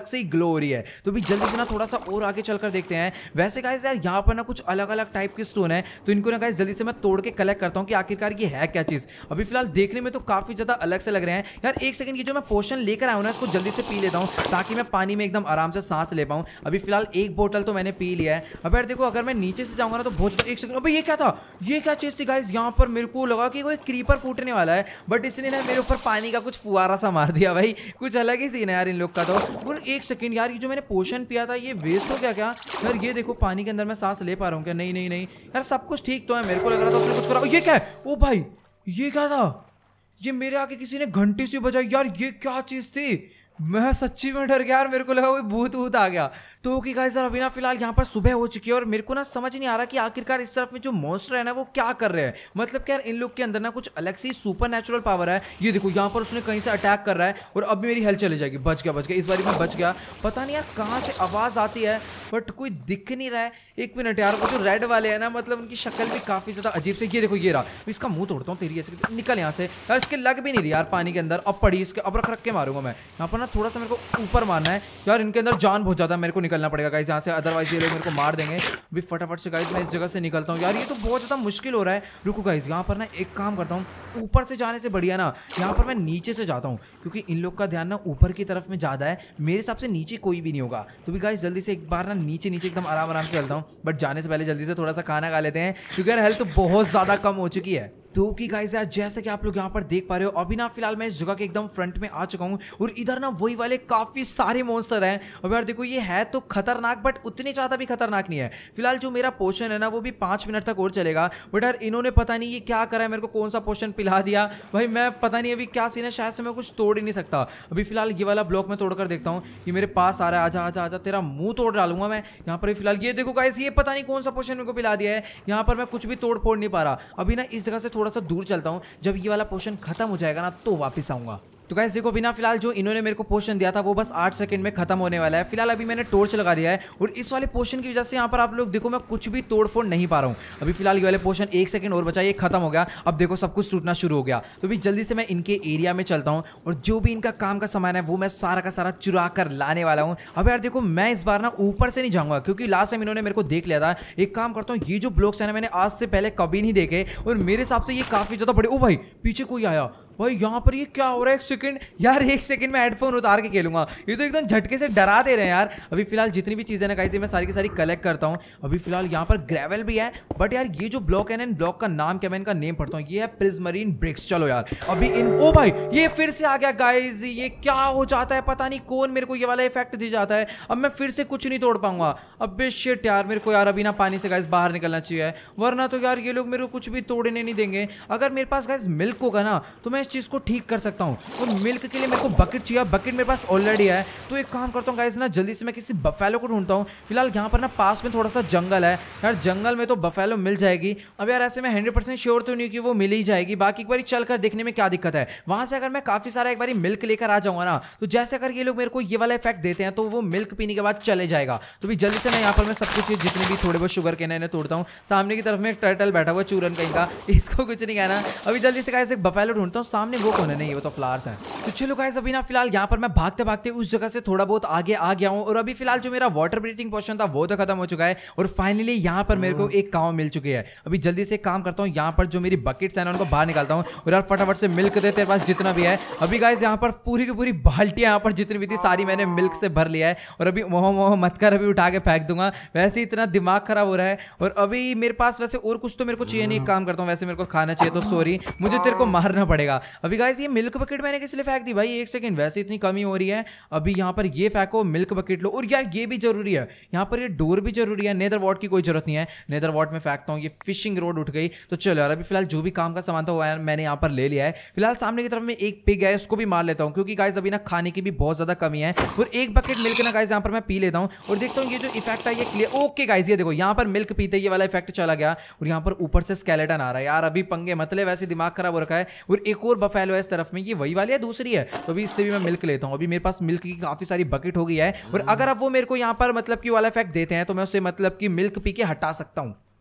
ग्लो हो रही है। तो भी जल्दी से ना थोड़ा सा और आगे चलकर देखते हैं। वैसे गाइस यार यहाँ पर ना कुछ अलग अलग टाइप के स्टोन है, तो इनको ना गाइस जल्दी से मैं तोड़ के कलेक्ट करता हूँ कि आखिरकार ये है क्या चीज। अभी फिलहाल देखने में तो काफी ज्यादा अलग से लग रहे हैं यार। एक सेकंड, ये जो मैं पोशन लेकर आया हूँ ना इसको जल्दी से पी लेता हूँ ताकि मैं पानी में एकदम आराम से सांस ले पाऊँ। अभी फिलहाल एक बोतल तो मैंने पी लिया है। अब यार देखो अगर मैं नीचे से जाऊंगा ना तो बहुत, एक सेकंड, अबे ये क्या था, ये क्या चीज थी गाइस। यहाँ पर मेरे को लगा कि कोई क्रीपर फूटने वाला है, बट इसने ना मेरे ऊपर पानी का कुछ फुवारा सा मार दिया भाई। कुछ अलग ही सीन है यार इन लोग का तो। और एक सेकंड यार, ये जो मैंने पोशन पिया था ये वेस्ट हो गया क्या यार। ये देखो पानी के अंदर मैं सांस ले पा रहा हूँ क्या? नहीं नहीं नहीं यार, सब कुछ ठीक तो है। मेरे को लग रहा था उसने कुछ करा। ये क्या है? ओ भाई ये क्या था? ये मेरे आके किसी ने घंटी से बजाई यार। ये क्या चीज थी? मैं सच्ची में डर गया यार, मेरे को लगा कोई भूत वूत आ गया। तो कि गाइस यार अभी ना फिलहाल यहाँ पर सुबह हो चुकी है और मेरे को ना समझ नहीं आ रहा कि आखिरकार इस तरफ में जो मॉन्स्टर है ना वो क्या कर रहे हैं। मतलब क्या यार इन लोग के अंदर ना कुछ अलग सी सुपर नेचुरल पावर है। ये देखो यहाँ पर उसने कहीं से अटैक कर रहा है और अब मेरी हेल्थ चली जाएगी। बच गया बच गया, इस बार मैं बच गया। पता नहीं यार कहाँ से आवाज आती है बट कोई दिख नहीं रहा है। एक मिनट यार, वो जो रेड वाले है ना मतलब उनकी शक्ल भी काफी ज्यादा अजीब से। ये देखो ये रहा, इसका मुंह तोड़ता हूँ तेरी ऐसे। निकल यहाँ से यार, इसके लग भी नहीं रही यार पानी के अंदर। अब पड़ी इसके, अब रख के मारूंगा मैं। यहाँ पर ना थोड़ा सा मेरे को ऊपर मारना है यार। इनके अंदर जान बहुत ज्यादा, मेरे को निकलना पड़ेगा गाइस यहाँ से, अदरवाइज ये लोग मेरे को मार देंगे। अभी फटाफट से गाइस मैं इस जगह से निकलता हूँ यार। ये तो बहुत ज्यादा मुश्किल हो रहा है। रुको गाइस, यहाँ पर ना एक काम करता हूँ, ऊपर से जाने से बढ़िया ना यहाँ पर मैं नीचे से जाता हूँ, क्योंकि इन लोग का ध्यान ना ऊपर की तरफ में ज्यादा है। मेरे हिसाब से नीचे कोई भी नहीं होगा। तो भी गाइस जल्दी से एक बार ना नीचे नीचे एकदम आराम आराम से चलता हूँ। बट जाने से पहले जल्दी से थोड़ा सा खाना खा लेते हैं, क्योंकि यार हेल्थ बहुत ज्यादा कम हो चुकी है। तो कि गाइस यार जैसे कि आप लोग यहाँ पर देख पा रहे हो, अभी ना फिलहाल मैं इस जगह के एकदम फ्रंट में आ चुका हूँ और इधर ना वही वाले काफी सारे मॉन्स्टर हैं। अब यार देखो ये है तो खतरनाक, बट उतने ज्यादा भी खतरनाक नहीं है। फिलहाल जो मेरा पोशन है ना वो भी 5 मिनट तक और चलेगा। बट यार इन्होंने पता नहीं ये क्या करा है, मेरे को कौन सा पोशन पिला दिया भाई। मैं पता नहीं अभी क्या सीन है, शायद से मैं कुछ तोड़ ही नहीं सकता। अभी फिलहाल ये वाला ब्लॉक में तोड़कर देखता हूँ। ये मेरे पास आ रहा है, आजा आजा आजा, तेरा मुंह तोड़ डालूंगा मैं यहाँ पर। फिलहाल ये देखो गाइस, ये पता नहीं कौन सा पोशन मेरे को पिला दिया है। यहाँ पर मैं कुछ भी तोड़ फोड़ नहीं पा रहा। अभी ना इस जगह से थोड़ा सा दूर चलता हूँ, जब ये वाला पोशन खत्म हो जाएगा ना तो वापस आऊंगा। तो गाइस देखो बिना फिलहाल जो इन्होंने मेरे को पोशन दिया था वो बस 8 सेकंड में खत्म होने वाला है। फिलहाल अभी मैंने टॉर्च लगा दिया है और इस वाले पोशन की वजह से यहाँ पर आप लोग देखो मैं कुछ भी तोड़ फोड़ नहीं पा रहा हूँ। अभी फिलहाल ये वाले पोशन 1 सेकंड और बचा, ये खत्म हो गया। अब देखो सब कुछ टूटना शुरू हो गया। तो भी जल्दी से मैं इनके एरिया में चलता हूँ और जो भी इनका काम का सामान है वो मैं सारा का सारा चुरा कर लाने वाला हूँ। अब यार देखो मैं इस बार ना ऊपर से नहीं जाऊंगा, क्योंकि लास्ट टाइम इन्होंने मेरे को देख लिया था। एक काम करता हूँ, ये जो ब्लॉक्स है ना मैंने आज से पहले कभी नहीं देखे और मेरे हिसाब से ये काफी ज्यादा बड़े। ओ भाई पीछे कोई आया भाई, यहाँ पर ये क्या हो रहा है? 1 सेकंड यार, 1 सेकंड में हेडफोन उतार के खेलूंगा। ये तो एकदम झटके से डरा दे रहे हैं यार। अभी फिलहाल जितनी भी चीजें ना गाइस मैं सारी की सारी कलेक्ट करता हूँ। अभी फिलहाल यहाँ पर ग्रेवल भी है, बट यार ये जो ब्लॉक है ना इन ब्लॉक का नाम क्या, मैं इनका नेम पढ़ता हूँ। ये है प्रिज्मरीन ब्रिक्स। चलो यार अभी इन, ओ भाई ये फिर से आ गया गाइस। ये क्या हो जाता है पता नहीं, कौन मेरे को ये वाला इफेक्ट दे जाता है। अब मैं फिर से कुछ नहीं तोड़ पाऊंगा। अब शिट यार, मेरे को यार अभी ना पानी से गाइस बाहर निकलना चाहिए, वरना तो यार ये लोग मेरे को कुछ भी तोड़ने नहीं देंगे। अगर मेरे पास गाइस मिल्क होगा ना तो मैं इस चीज को ठीक कर सकता हूं। और मिल्क के लिए मेरे को बकेट चाहिए, बकेट मेरे पास ऑलरेडी है। तो एक काम करता हूं गाइस ना, जल्दी से मैं किसी बफेलो को ढूंढता हूं। फिलहाल यहां पर ना पास में थोड़ा सा जंगल है यार, जंगल में तो बफेलो मिल जाएगी। अब यार ऐसे में 100% श्योर तो नहीं कि वो मिल ही जाएगी, बाकी एक बार चलकर देखने में क्या दिक्कत है। वहां से अगर मैं काफी सारा एक बार मिल्क लेकर आ जाऊंगा ना, तो जैसे अगर ये लोग मेरे को ये वाला इफेक्ट देते हैं तो वो मिल्क पीने के बाद चले जाएगा। तो भी जल्दी से ना यहाँ पर मैं सब कुछ जितने भी थोड़े बहुत शुगर के नए तोड़ता हूँ। सामने की तरफ में एक टर्टल बैठा हुआ चूरन कहीं का, इसको कुछ नहीं कहना। अभी जल्दी से गाइस एक बफेलो ढूंढता हूँ। सामने वो कौन है? नहीं वो तो फ्लावर्स है। तो चलो गाइस अभी ना फिलहाल यहाँ पर मैं भागते भागते उस जगह से थोड़ा बहुत आगे आ गया हूँ। और अभी फिलहाल जो मेरा वाटर ब्रीथिंग पोशन था वो तो खत्म हो चुका है और फाइनली यहाँ पर मेरे को एक काव मिल चुकी है। अभी जल्दी से काम करता हूँ, यहाँ पर जो मेरी बकेट्स हैं उनको बाहर निकालता हूँ और यार फटाफट से मिल्क दे तेरे पास जितना भी है। अभी गाइस यहाँ पर पूरी की पूरी बाल्टियां यहाँ पर जितनी भी थी सारी मैंने मिल्क से भर लिया है और अभी मोह मोह मत कर, अभी उठा के फेंक दूंगा। वैसे ही इतना दिमाग खराब हो रहा है और अभी मेरे पास वैसे और कुछ तो मेरे को चाहिए नहीं। एक काम करता हूँ, वैसे मेरे को खाना चाहिए तो सॉरी, मुझे तेरे को मारना पड़ेगा। अभी गाइस ये मिल्क बकेट मैंने किस लिए फेंक दी भाई? 1 सेकंड, वैसे इतनी कमी हो रही है। अभी यहाँ पर ये फेंको, मिल्क बकेट लो। और यार ये भी जरूरी है, यहाँ पर ये डोर भी जरूरी है। नेदर वॉट की कोई जरूरत नहीं है, नेदर वॉट में फेंकता हूँ। ये फिशिंग रोड उठ गई। तो चलो यार अभी फिलहाल जो भी काम का सामान था वो मैंने यहाँ पर ले लिया है। फिलहाल सामने की तरफ में एक पिग है, उसको भी मार लेता हूँ, क्योंकि गाइस अभी ना खाने की भी बहुत ज्यादा कमी है। और एक बकेट मिल्क ना गाइस यहाँ पर मैं पी लेता हूँ और देखता हूँ ये जो इफेक्ट है ये क्लियर। ओके गाइस ये देखो यहाँ पर मिल्क पीते ये वाला इफेक्ट चला गया और यहाँ पर ऊपर से स्केलेटन आ रहा है। यार अभी पंगे मतलब वैसे दिमाग खराब हो रखा है। और एक और बफेलो है इस तरफ में, ये वही वाली है दूसरी है, तो अभी इससे भी मैं मिल्क लेता हूँ। अभी मेरे पास मिल्क की काफी सारी बकेट हो गई है और अगर अब वो मेरे को यहाँ पर मतलब कि वाला इफेक्ट देते हैं तो मैं उससे मतलब कि मिल्क पी के हटा सकता हूँ।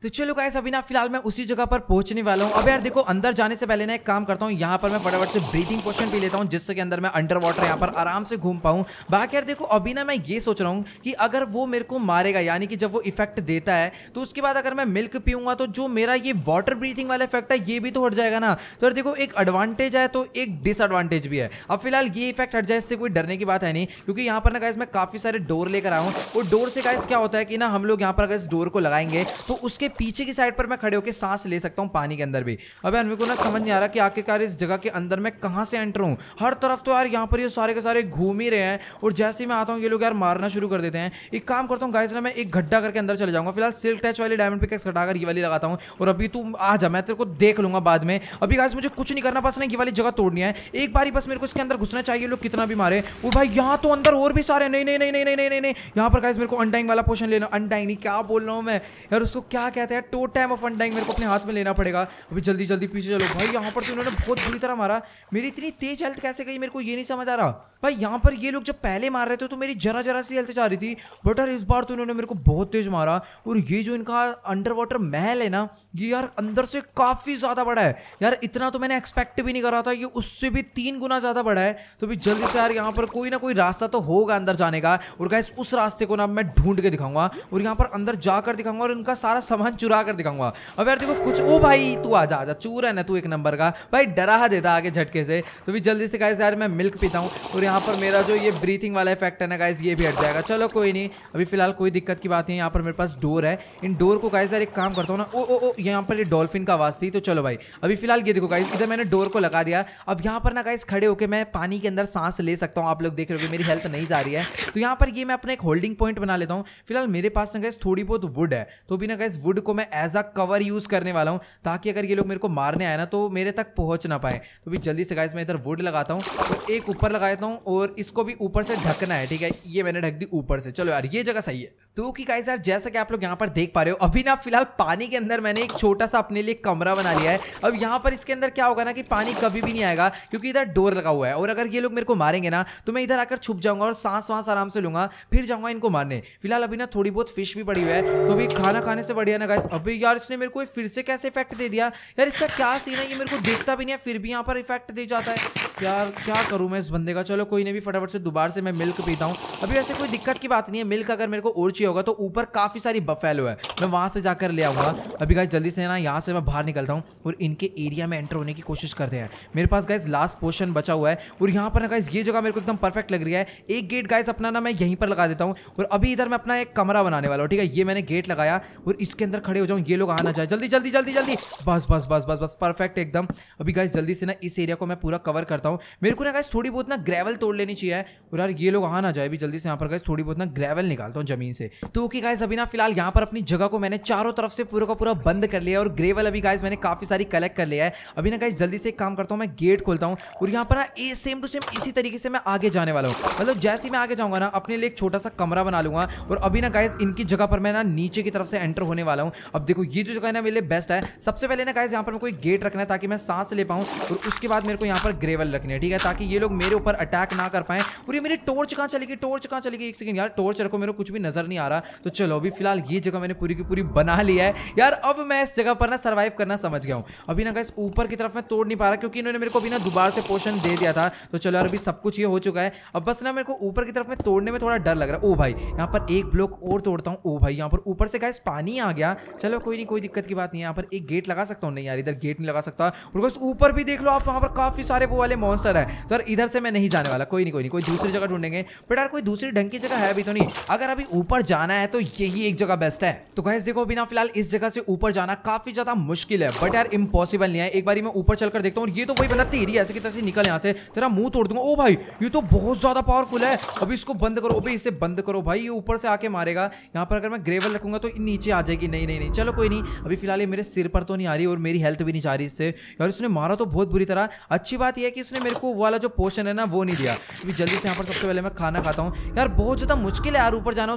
तो चलो गाइस अभी ना फिलहाल मैं उसी जगह पर पहुंचने वाला हूं। अब यार देखो अंदर जाने से पहले ना एक काम करता हूं, यहाँ पर मैं फटाफट से ब्रीथिंग पोशन पी लेता हूं जिससे कि अंदर मैं अंडर वाटर यहाँ पर आराम से घूम पाऊं। बाकी यार देखो अभी ना मैं ये सोच रहा हूं कि अगर वो मेरे को मारेगा यानी कि जब वो इफेक्ट देता है तो उसके बाद अगर मैं मिल्क पीऊंगा तो जो मेरा ये वाटर ब्रीथिंग वाला इफेक्ट है ये भी तो हट जाएगा ना। तो यार देखो एक एडवांटेज है तो एक डिसएडवांटेज भी है। अब फिलहाल ये इफेक्ट हट जाए इससे कोई डरने की बात है नहीं, क्योंकि यहाँ पर ना गाइस मैं काफी सारे डोर लेकर आया हूँ। और डोर से गाइस क्या होता है कि ना हम लोग यहाँ पर अगर इस डोर को लगाएंगे तो उसके पीछे की साइड पर मैं खड़े होकर सांस ले सकता हूँ पानी के अंदर भी। अब यार मेरे को ना समझ नहीं आ रहा कि आखिरकार इस जगह के अंदर मैं कहां से एंटर हूँ। हर तरफ तो यार यहाँ पर ये सारे के सारे घूम ही रहे हैं और जैसे ही मैं आता हूँ ये लोग यार मारना शुरू कर देते हैं। एक काम करता हूँ गाइस ना मैं एक गड्ढा करके अंदर चले जाऊंगा। फिलहाल सिल्क टच वाली डायमंड पिकेक्स हटाकर ये वाली लगाता हूँ और अभी तू आ जा, मैं तेरे को देख लूंगा बाद में। अभी गाइस मुझे कुछ नहीं करना, बस ना ये वाली जगह तोड़नी है एक बारी, बस मेरे को इसके अंदर घुसना चाहिए लोग कितना भी मारे। वो भाई यहाँ तो अंदर और भी सारे, नहीं नहीं नहीं नहीं नहीं नहीं नहीं, यहाँ पर गाइस मेरे को अनडाइंग वाला पोशन लेना, अनडाइंग नहीं क्या बोल रहा हूँ मैं यार, उसको क्या कहते हैं, टोटेम ऑफ अनडाइंग मेरे को अपने हाथ में लेना पड़ेगा। अभी जल्दी जल्दी पीछे चलो भाई, यहाँ पर तो इन्होंने बहुत बुरी तरह मारा। मेरी इतनी तेज हेल्थ कैसे गई मेरे को ये नहीं समझ आ रहा भाई। यहाँ पर ये लोग जब पहले मार रहे थे तो मेरी जरा जरा सी हेल्थ जा रही थी, बट यार इस बार तो इन्होंने मेरे को बहुत तेज मारा। और ये जो इनका अंडर वाटर महल है ना ये यार अंदर से काफी ज्यादा बड़ा है यार, इतना तो मैंने एक्सपेक्ट भी नहीं करा था, ये उससे भी 3 गुना ज्यादा बड़ा है। तो भी जल्दी से यार यहाँ पर कोई ना कोई रास्ता तो होगा अंदर जाने का, और गाइस उस रास्ते को ना मैं ढूंढ के दिखाऊंगा और यहाँ पर अंदर जाकर दिखाऊंगा और इनका सारा सामान चुरा कर दिखाऊंगा। अब यार देखो कुछ, ओ भाई तू आ जा, चूर है ना तू एक नंबर का भाई, डरा देता आगे झटके से। तो भी जल्दी से गाइस यार मैं मिल्क पीता हूँ और यहाँ पर मेरा जो ये ब्रीथिंग वाला इफेक्ट है ना गाइस ये भी हट जाएगा। चलो कोई नहीं, अभी फिलहाल कोई दिक्कत की बात नहीं है। यहाँ पर मेरे पास डोर है, इन डोर को गाइस यार एक काम करता हूँ ना, ओ ओ ओ यहाँ पर ये डॉल्फिन का आवाज थी। तो चलो भाई अभी फिलहाल ये देखो गाइस इधर मैंने डोर को लगा दिया। अब यहाँ पर ना गाइस खड़े होकर मैं पानी के अंदर सांस ले सकता हूँ। आप लोग देख रहे हो मेरी हेल्थ नहीं जा रही है, तो यहाँ पर ये मैं अपना एक होल्डिंग पॉइंट बना लेता हूँ। फिलहाल मेरे पास ना गाइस थोड़ी बहुत वुड है, तो भी ना गाइस वुड को मैं एज अ कवर यूज करने वाला हूँ ताकि अगर ये लोग मेरे को मारने आए ना तो मेरे तक पहुंच ना पाए। तो भी जल्दी से गाइस मैं इधर वुड लगाता हूँ और एक ऊपर लगाता हूँ और इसको भी ऊपर से ढकना है, ठीक है ये मैंने ढक दी ऊपर से। चलो यार ये जगह सही है। तो कि गाइस यार जैसा कि आप लोग यहाँ पर देख पा रहे हो अभी ना फिलहाल पानी के अंदर मैंने एक छोटा सा अपने लिए कमरा बना लिया है। अब यहाँ पर इसके अंदर क्या होगा ना कि पानी कभी भी नहीं आएगा क्योंकि इधर डोर लगा हुआ है, और अगर ये लोग मेरे को मारेंगे ना तो मैं इधर आकर छुप जाऊंगा और सांस वांस आराम से लूंगा, फिर जाऊंगा इनको मारने। फिलहाल अभी ना थोड़ी बहुत फिश भी पड़ी हुई है, तो अभी खाना खाने से बढ़िया ना गाइस। अभी यार इसने मेरे को फिर से कैसे इफेक्ट दे दिया यार, इसका क्या सीन है, ये मेरे को देखता भी नहीं है फिर भी यहाँ पर इफेक्ट दे जाता है यार, क्या करूं मैं इस बंदे का। चलो कोई नहीं, भी फटाफट से दोबारा से मैं मिल्क पीता हूं। अभी वैसे कोई दिक्कत की बात नहीं है, मिल्क अगर मेरे को और चाहिए होगा तो ऊपर काफी सारी बफेलो है, मैं वहां से जाकर ले आऊंगा। अभी गाइस जल्दी से ना यहाँ से मैं बाहर निकलता हूँ और इनके एरिया में एंटर होने की कोशिश करते हैं। मेरे पास गाइस लास्ट पोशन बचा हुआ है और यहाँ पर ना गाइस ये जगह मेरे को एकदम परफेक्ट लग रही है। एक गेट गाइस अपना ना मैं यहीं पर लगा देता हूँ और अभी इधर मैं अपना एक कमरा बनाने वाला हूँ, ठीक है ये मैंने गेट लगाया और इसके अंदर खड़े हो जाऊँ, ये लोग आना चाहे, जल्दी जल्दी जल्दी जल्दी, बस बस बस बस बस परफेक्ट एकदम। अभी गाइस जल्दी से ना इस एरिया को मैं पूरा कवर करता हूँ। मेरे को ना गाइस थोड़ी बहुत ना ग्रेवल तोड़ लेनी चाहिए और यार ये लोग आ ना जाए। भी जल्दी से यहाँ पर गाइस थोड़ी बहुत ना ग्रेवल निकालता हूँ जमीन से। तो ओके गाइस अभी ना फिलहाल यहाँ पर अपनी जगह को मैंने चारों तरफ से पूरा का पूरा बंद कर लिया और ग्रेवल अभी गाइस मैंने काफी सारी कलेक्ट कर लिया है। अभी ना गाइस जल्दी से एक काम करता हूँ, मैं गेट खोलता हूँ और यहाँ पर ना सेम टू सेम इसी तरीके से मैं आगे जाने वाला हूँ। मतलब जैसे मैं आगे जाऊंगा ना अपने लिए एक छोटा सा कमरा बना लूंगा और अभी ना गाइस इनकी जगह पर मैं ना नीचे की तरफ से एंटर होने वाला हूँ। अब देखो ये जो जगह है ना मेरे लिए बेस्ट है। सबसे पहले ना गाइस यहाँ पर मेरे को एक गेट रखना है ताकि मैं सांस ले पाऊँ, और उसके बाद मेरे को यहाँ पर ग्रेवल रखनी है, ठीक है ताकि ये लोग मेरे ऊपर अटैक ना कर पाए। और ये मेरी टॉर्च कहाँ चली गई, टॉर्च कहाँ चली गई, एक सेकंड यार टॉर्च रखो, मेरे को कुछ भी नजर नहीं आ रहा। तो चलो अभी फिलहाल ये जगह मैंने पूरी की पूरी बना लिया है यार। अब मैं इस जगह पर ना सर्वाइव करना समझ गया हूँ। अभी ना गाइस ऊपर की तरफ मैं तोड़ नहीं पा रहा क्योंकि इन्होंने मेरे को अभी ना दोबारा से पोशन दे दिया था। तो चलो यार अभी सब कुछ ये हो चुका है, अब बस ना मेरे को ऊपर की तरफ में तोड़ने में थोड़ा डर लग रहा है। ओ भाई यहाँ पर एक ब्लॉक और तोड़ता हूँ, ओ भाई यहाँ पर ऊपर से गाइस पानी आ गया। चलो कोई नहीं, कोई दिक्कत की बात नहीं है। यहाँ पर एक गेट लगा सकता हूँ, नहीं यार इधर गेट नहीं लगा सकता। और बस ऊपर भी देख लो आप, वहाँ पर काफी सारे वो वाले मॉन्स्टर है, तो यार इधर से मैं नहीं जाने वाला। कोई नहीं कोई नहीं, कोई दूसरी जगह ढूंढेंगे, बट यार कोई दूसरी ढंग की जगह है भी तो नहीं। अगर अभी ऊपर जाना है तो यही एक जगह बेस्ट है। तो गाइस देखो अभी ना फिलहाल इस जगह से ऊपर जाना काफी ज्यादा मुश्किल है, बट यार इम्पॉसिबल नहीं है। एक बार मैं ऊपर चलकर देखता हूँ, ये तो वही बंदा तेरी ऐसे की तैसे निकल यहाँ से, तेरा मुंह तोड़ दूंगा। ओ भाई ये तो बहुत ज्यादा पावरफुल है, अभी इसको बंद करो, अभी इसे बंद करो भाई, ये ऊपर से आके मारेगा। यहाँ पर अगर मैं ग्रेवल रखूंगा तो नीचे आ जाएगी, नहीं नहीं नहीं चलो कोई नहीं। अभी फिलहाल ये मेरे सिर पर तो नहीं आ रही और मेरी हेल्थ भी नहीं जा रही इससे यार, इसने मारा तो बहुत बुरी तरह। अच्छी बात यह है कि इसने मेरे को वाला जो पोशन है ना वो नहीं दिया। अभी जल्दी से यहाँ पर सबसे पहले मैं खाना खाता हूँ यार, बहुत ज्यादा मुश्किल है यार ऊपर जाना, उसको मैं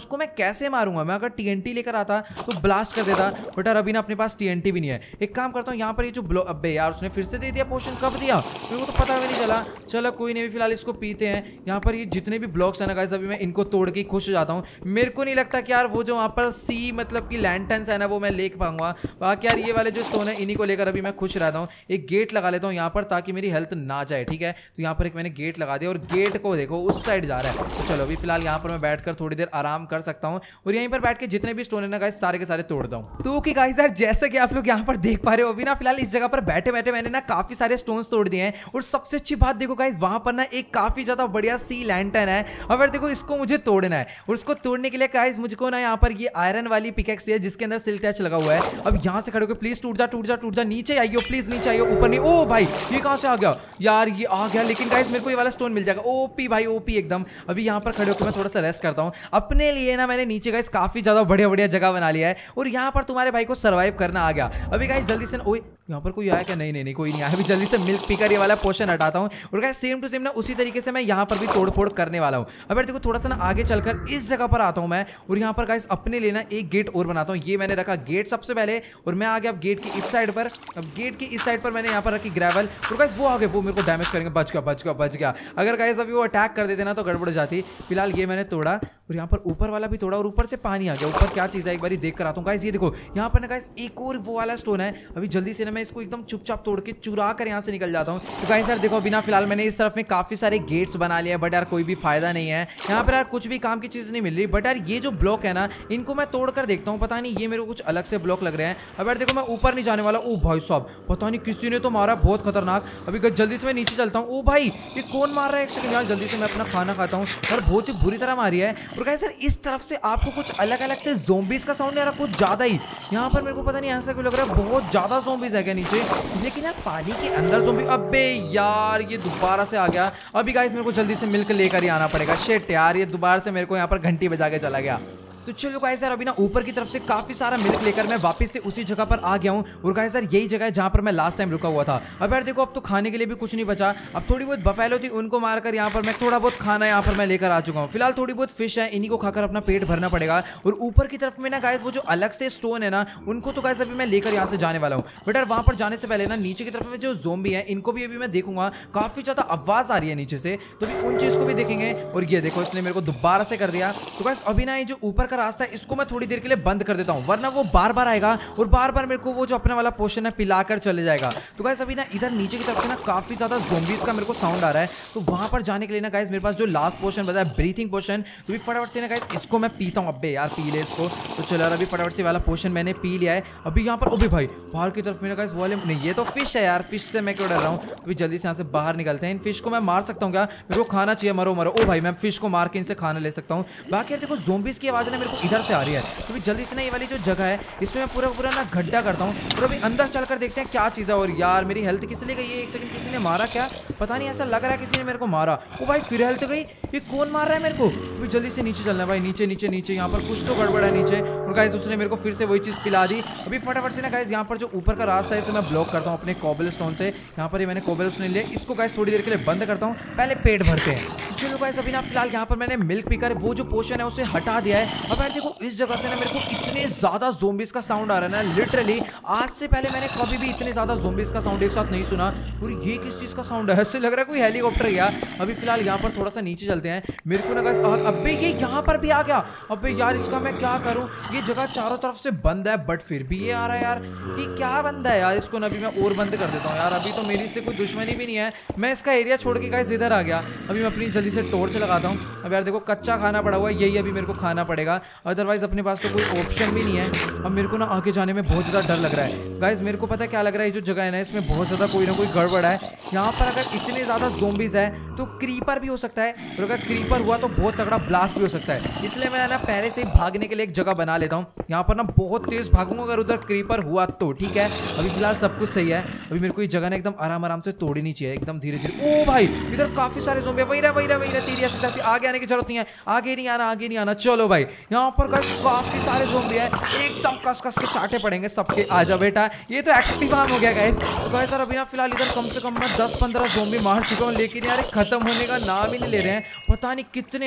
कैसे मारूंगा मैं? अगर टीएनटी लेकर आता तो ब्लास्ट कर देता, बट यार अभी ना अपने पास टीएनटी भी नहीं है। एक काम करता हूँ, यहाँ पर ये जो अबे यार उसने फिर से दे दिया पोशन। कब दिया मेरे को तो पता भी नहीं चला। चलो कोई नहीं, फिलहाल इसको पीते हैं। यहाँ पर ये जितने भी ब्लॉक्स है ना गाइस, अभी मैं इनको तोड़ के खुश हो जाता हूँ। मेरे को नहीं लगता कि यार वो जो वहाँ पर सी मतलब कि लैंटर्न्स है ना वो मैं ले पाऊंगा। बाकी यार ये वाले जो स्टोन है इन्हीं को लेकर अभी मैं खुश रहता हूँ। एक गेट लगा लेता हूँ यहाँ पर ताकि मेरी हेल्थ ना जाए, ठीक है। तो यहाँ पर एक मैंने गेट लगा दिया और गेट को देखो उस साइड जा रहा है। तो चलो अभी फिलहाल यहाँ पर मैं बैठकर थोड़ी देर आराम कर सकता हूँ और यहीं पर बैठ के जितने भी स्टोन है ना गाइस सारे के सारे तोड़ता हूँ। तो कि गाइस यार जैसे कि आप लोग यहाँ पर देख पा रहे हो, अभी ना फिलहाल इस जगह पर बैठे बैठे मैंने ना काफी सारे स्टोन्स तोड़ दिए हैं। और सबसे अच्छी बात देखो गाइस, वहां पर ना एक काफी ज्यादा बढ़िया सी लैंटर्न है। अब देखो इसको मुझे तोड़ना है और उसको तोड़ने के लिए गाइस मुझको ना यहाँ पर ये आयरन वाली पिकेक्स है जिसके अंदर सिल्क टच लगा हुआ है। अब यहाँ से खड़े होकर प्लीज टूट जा टूट जा टूट जा, नीचे आइयो प्लीज, नीचे आइयो, ऊपर नहीं। ओ भाई ये कहां से आ गया यार? ये आ गया, लेकिन गाइस मेरे को ये वाला स्टोन मिल जाएगा। ओपी भाई ओपी एकदम। अभी यहाँ पर खड़े होकर मैं थोड़ा सा रेस्ट करता हूँ अपने लिए ना। मैंने नीचे गाइस काफी ज्यादा बढ़िया बढ़िया जगह बना लिया है और यहाँ पर तुम्हारे भाई को सर्वाइव करना आ गया। अभी गाइस जल्दी से ओए यहाँ पर कोई आया क्या? नहीं नहीं नहीं कोई नहीं आया। अभी जल्दी से मिल्क पीकर ये वाला पोशन हटाता हूँ और गाइस सेम टू सेम ना उसी तरीके से मैं यहाँ पर भी तोड़ फोड़ करने वाला हूँ। अब देखो थोड़ा सा ना आगे चलकर इस जगह पर आता हूँ मैं और यहाँ पर गाइस अपने लिए ना एक गेट और बनाता हूँ। ये मैंने रखा गेट सबसे पहले और मैं आ गया अब गेट की इस साइड पर। अब गेट की इस साइड पर मैंने यहाँ पर रखी ग्रेवल और गाइस वो आगे वो मेरे को डैमेज करेंगे। बच गया बच गया बच गया। अगर गाइस अभी वो अटैक कर देते ना तो गड़बड़ हो जाती। फिलहाल ये मैंने तोड़ा और यहाँ पर ऊपर वाला भी तोड़ा और ऊपर से पानी आ गया। ऊपर क्या चीज़ है एक बार देख कर आता हूँ गाइस। ये देखो यहाँ पर ना गाइस एक और वो वाला स्टोन है। अभी जल्दी से ना मैं इसको एकदम चुपचाप तोड़ के चुरा कर यहाँ से निकल जाता हूँ। तो गाइस यार देखो बिना फिलहाल मैंने इस तरफ में काफी सारे गेट्स बना लिए, बट यार कोई भी फायदा नहीं है। यहाँ पर यार कुछ भी काम की चीज नहीं मिल रही। बट यार ये जो ब्लॉक है ना इनको मैं तोड़ कर देखता हूँ, पता नहीं ये मेरे को कुछ अलग से ब्लॉक लग रहे हैं। अब यार देखो मैं ऊपर नहीं जाने वाला। ओ भाई साहब पता नहीं किसी ने तो मारा, बहुत खतरनाक। अभी जल्दी से मैं नीचे चलता हूँ। ओ भाई ये कौन मार रहा है? एक सेकंड यार, जल्दी से मैं अपना खाना खाता हूँ और बहुत ही बुरी तरह मारी है। और गाइस यार इस तरफ से आपको कुछ अलग अलग से ज़ोंबीज का साउंड आ रहा है, कुछ ज्यादा ही। यहाँ पर मेरे को पता नहीं ऐसा क्यों लग रहा है, बहुत ज्यादा ज़ोंबीज है क्या नीचे? लेकिन यार पानी के अंदर ज़ोंबी। अबे यार ये दोबारा से आ गया। अभी गाइस मेरे को जल्दी से मिलकर लेकर ही आना पड़ेगा। शिट यार ये दोबारा से मेरे को यहाँ पर घंटी बजा के चला गया। तो चलो गाइस यार अभी ना ऊपर की तरफ से काफी सारा मिल्क लेकर मैं वापस से उसी जगह पर आ गया हूँ। और गाइस यार यही जगह है जहाँ पर मैं लास्ट टाइम रुका हुआ था। अब यार देखो अब तो खाने के लिए भी कुछ नहीं बचा। अब थोड़ी बहुत बफेलो थी उनको मारकर यहाँ पर मैं थोड़ा बहुत खाना यहाँ पर मैं लेकर आ चुका हूँ। फिलहाल थोड़ी बहुत फिश है, इन्हीं को खाकर अपना पेट भरना पड़ेगा। और ऊपर की तरफ में ना गाइस वो जो अलग से स्टोन है ना उनको तो गाइस अभी मैं लेकर यहाँ से जाने वाला हूँ। बट यार वहाँ पर जाने से पहले ना नीचे की तरफ में जो ज़ोंबी है इनको भी अभी मैं देखूंगा। काफी ज्यादा आवाज आ रही है नीचे से, तो भी उन चीज को भी देखेंगे। और ये देखो इसने मेरे को दोबारा से कर दिया। तो गाइस अभी ना ये जो ऊपर का रास्ता है इसको मैं थोड़ी देर के लिए बंद कर देता हूं, वरना वो बार बार आएगा और बार बार मेरे को वो जो अपने वाला पोशन है पिलाकर चले जाएगा। तो गाइस अभी ना इधर नीचे की तरफ से ना काफी ज्यादा ज़ोंबीज का मेरे को साउंड आ रहा है। तो वहां पर जाने के लिए ना गाइस मेरे पास जो लास्ट पोशन बचा है ब्रीथिंग पोशन, तो भी फटाफट से ना गाइस इसको मैं पीता हूं। अबे यार पी ले इसको। तो चलो यार अभी फटाफट से वाला पोशन मैंने पी लिया है। अभी यहाँ पर अबे भाई बाहर की तरफ में गाइस वाले नहीं, ये तो फिश है यार, फिश से मैं क्यों डर रहा हूँ। अभी जल्दी से यहाँ से बाहर निकलते हैं। इन फिश को मैं मार सकता हूँ क्या? मेरे को खाना चाहिए, मरो मरो। ओ भाई मैं फिश को मार के इनसे खाना ले सकता हूँ। बाकी यार देखो ज़ोंबीज की आवाज ना मेरे को इधर से आ रही है। तो जल्दी से ना ये वाली जो जगह है इसमें मैं पूरा पूरा ना गड्ढा करता हूँ और अभी अंदर चलकर देखते हैं क्या चीज़ है। और यार मेरी हेल्थ किस लिए गई है? एक सेकंड, किसी ने मारा क्या? पता नहीं, ऐसा लग रहा है किसी ने मेरे को मारा। ओ भाई फिर हेल्थ गई। ये कौन मार रहा है मेरे को? अभी जल्दी से नीचे चलना है भाई, नीचे नीचे नीचे। यहाँ पर कुछ तो गड़बड़ है नीचे। और गाइस उसने मेरे को फिर से वही चीज़ पिला दी। अभी फटाफट से ना गाइस यहाँ पर जो ऊपर का रास्ता है इसे मैं ब्लॉक करता हूँ अपने कोबल स्टोन से। यहाँ पर मैंने कोबल स्टोन लिया, इसको गाइस थोड़ी देर के लिए बंद करता हूँ, पहले पेट भरते हैं। चलो गाइस अभी ना फिलहाल यहाँ पर मैंने मिल्क पीकर वो जो पोशन है उसे हटा दिया है। अब यार देखो इस जगह से ना मेरे को इतने ज्यादा ज़ोंबीज का साउंड आ रहा है ना, लिटरली आज से पहले मैंने कभी भी इतने ज्यादा ज़ोंबीज का साउंड एक साथ नहीं सुना। और ये किस चीज का साउंड है? ऐसे लग रहा है कोई हेलीकॉप्टर गया। अभी फिलहाल यहाँ पर थोड़ा सा नीचे चलते हैं। मेरे को ना गाइस अबे ये यहाँ पर भी आ गया। अबे यार इसका मैं क्या करूँ? ये जगह चारों तरफ से बंद है बट फिर भी ये आ रहा है यार। ये क्या बंद है यार? इसको ना अभी मैं और बंद कर देता हूँ यार। अभी तो मेरी इससे कोई दुश्मनी भी नहीं है, मैं इसका एरिया छोड़ के गाइस इधर आ गया। अभी मैं अपनी जल्दी से टॉर्च लगाता हूँ। अब यार देखो कच्चा खाना पड़ा हुआ है, यही अभी मेरे को खाना पड़ेगा, अदरवाइज अपने पास तो कोई ऑप्शन भी नहीं है। अब मेरे को ना आगे जाने में बहुत ज़्यादा डर लग रहा है गाइस। मेरे को पता है क्या लग रहा है, ये जो जगह है ना इसमें बहुत ज़्यादा कोई ना कोई गड़बड़ है। यहाँ पर अगर इतने ज़्यादा ज़ोंबीज है तो क्रीपर भी हो सकता है, और अगर क्रीपर हुआ तो बहुत तगड़ा ब्लास्ट भी हो सकता है। इसलिए मैं ना पहले से ही भागने के लिए एक जगह बना लेता हूँ। यहाँ पर ना बहुत तेज भागूंगा अगर उधर क्रीपर हुआ तो, ठीक है। अभी फिलहाल सब कुछ सही है। अभी मेरे को ये जगह ना एकदम आराम आराम से तोड़नी चाहिए, एकदम धीरे धीरे। ओ भाई इधर काफी सारे ज़ोंबी है। वही रहा तेरी सीधा सी आगे आने की जरूरत नहीं है, आगे नहीं आना। चलो भाई यहाँ पर काफी सारे ज़ोंबी है, एकदम कस कस के चाटे पड़ेंगे सबके। आजा बेटा, ये तो एक्सपी फार्म हो गया गाइस। तो गाइस यार अभी ना फिलहाल इधर कम से कम मैं 10-15 ज़ोंबी मार चुका हूँ, लेकिन यार खत्म होने का नाम ही नहीं ले रहे हैं। पता नहीं कितने यार।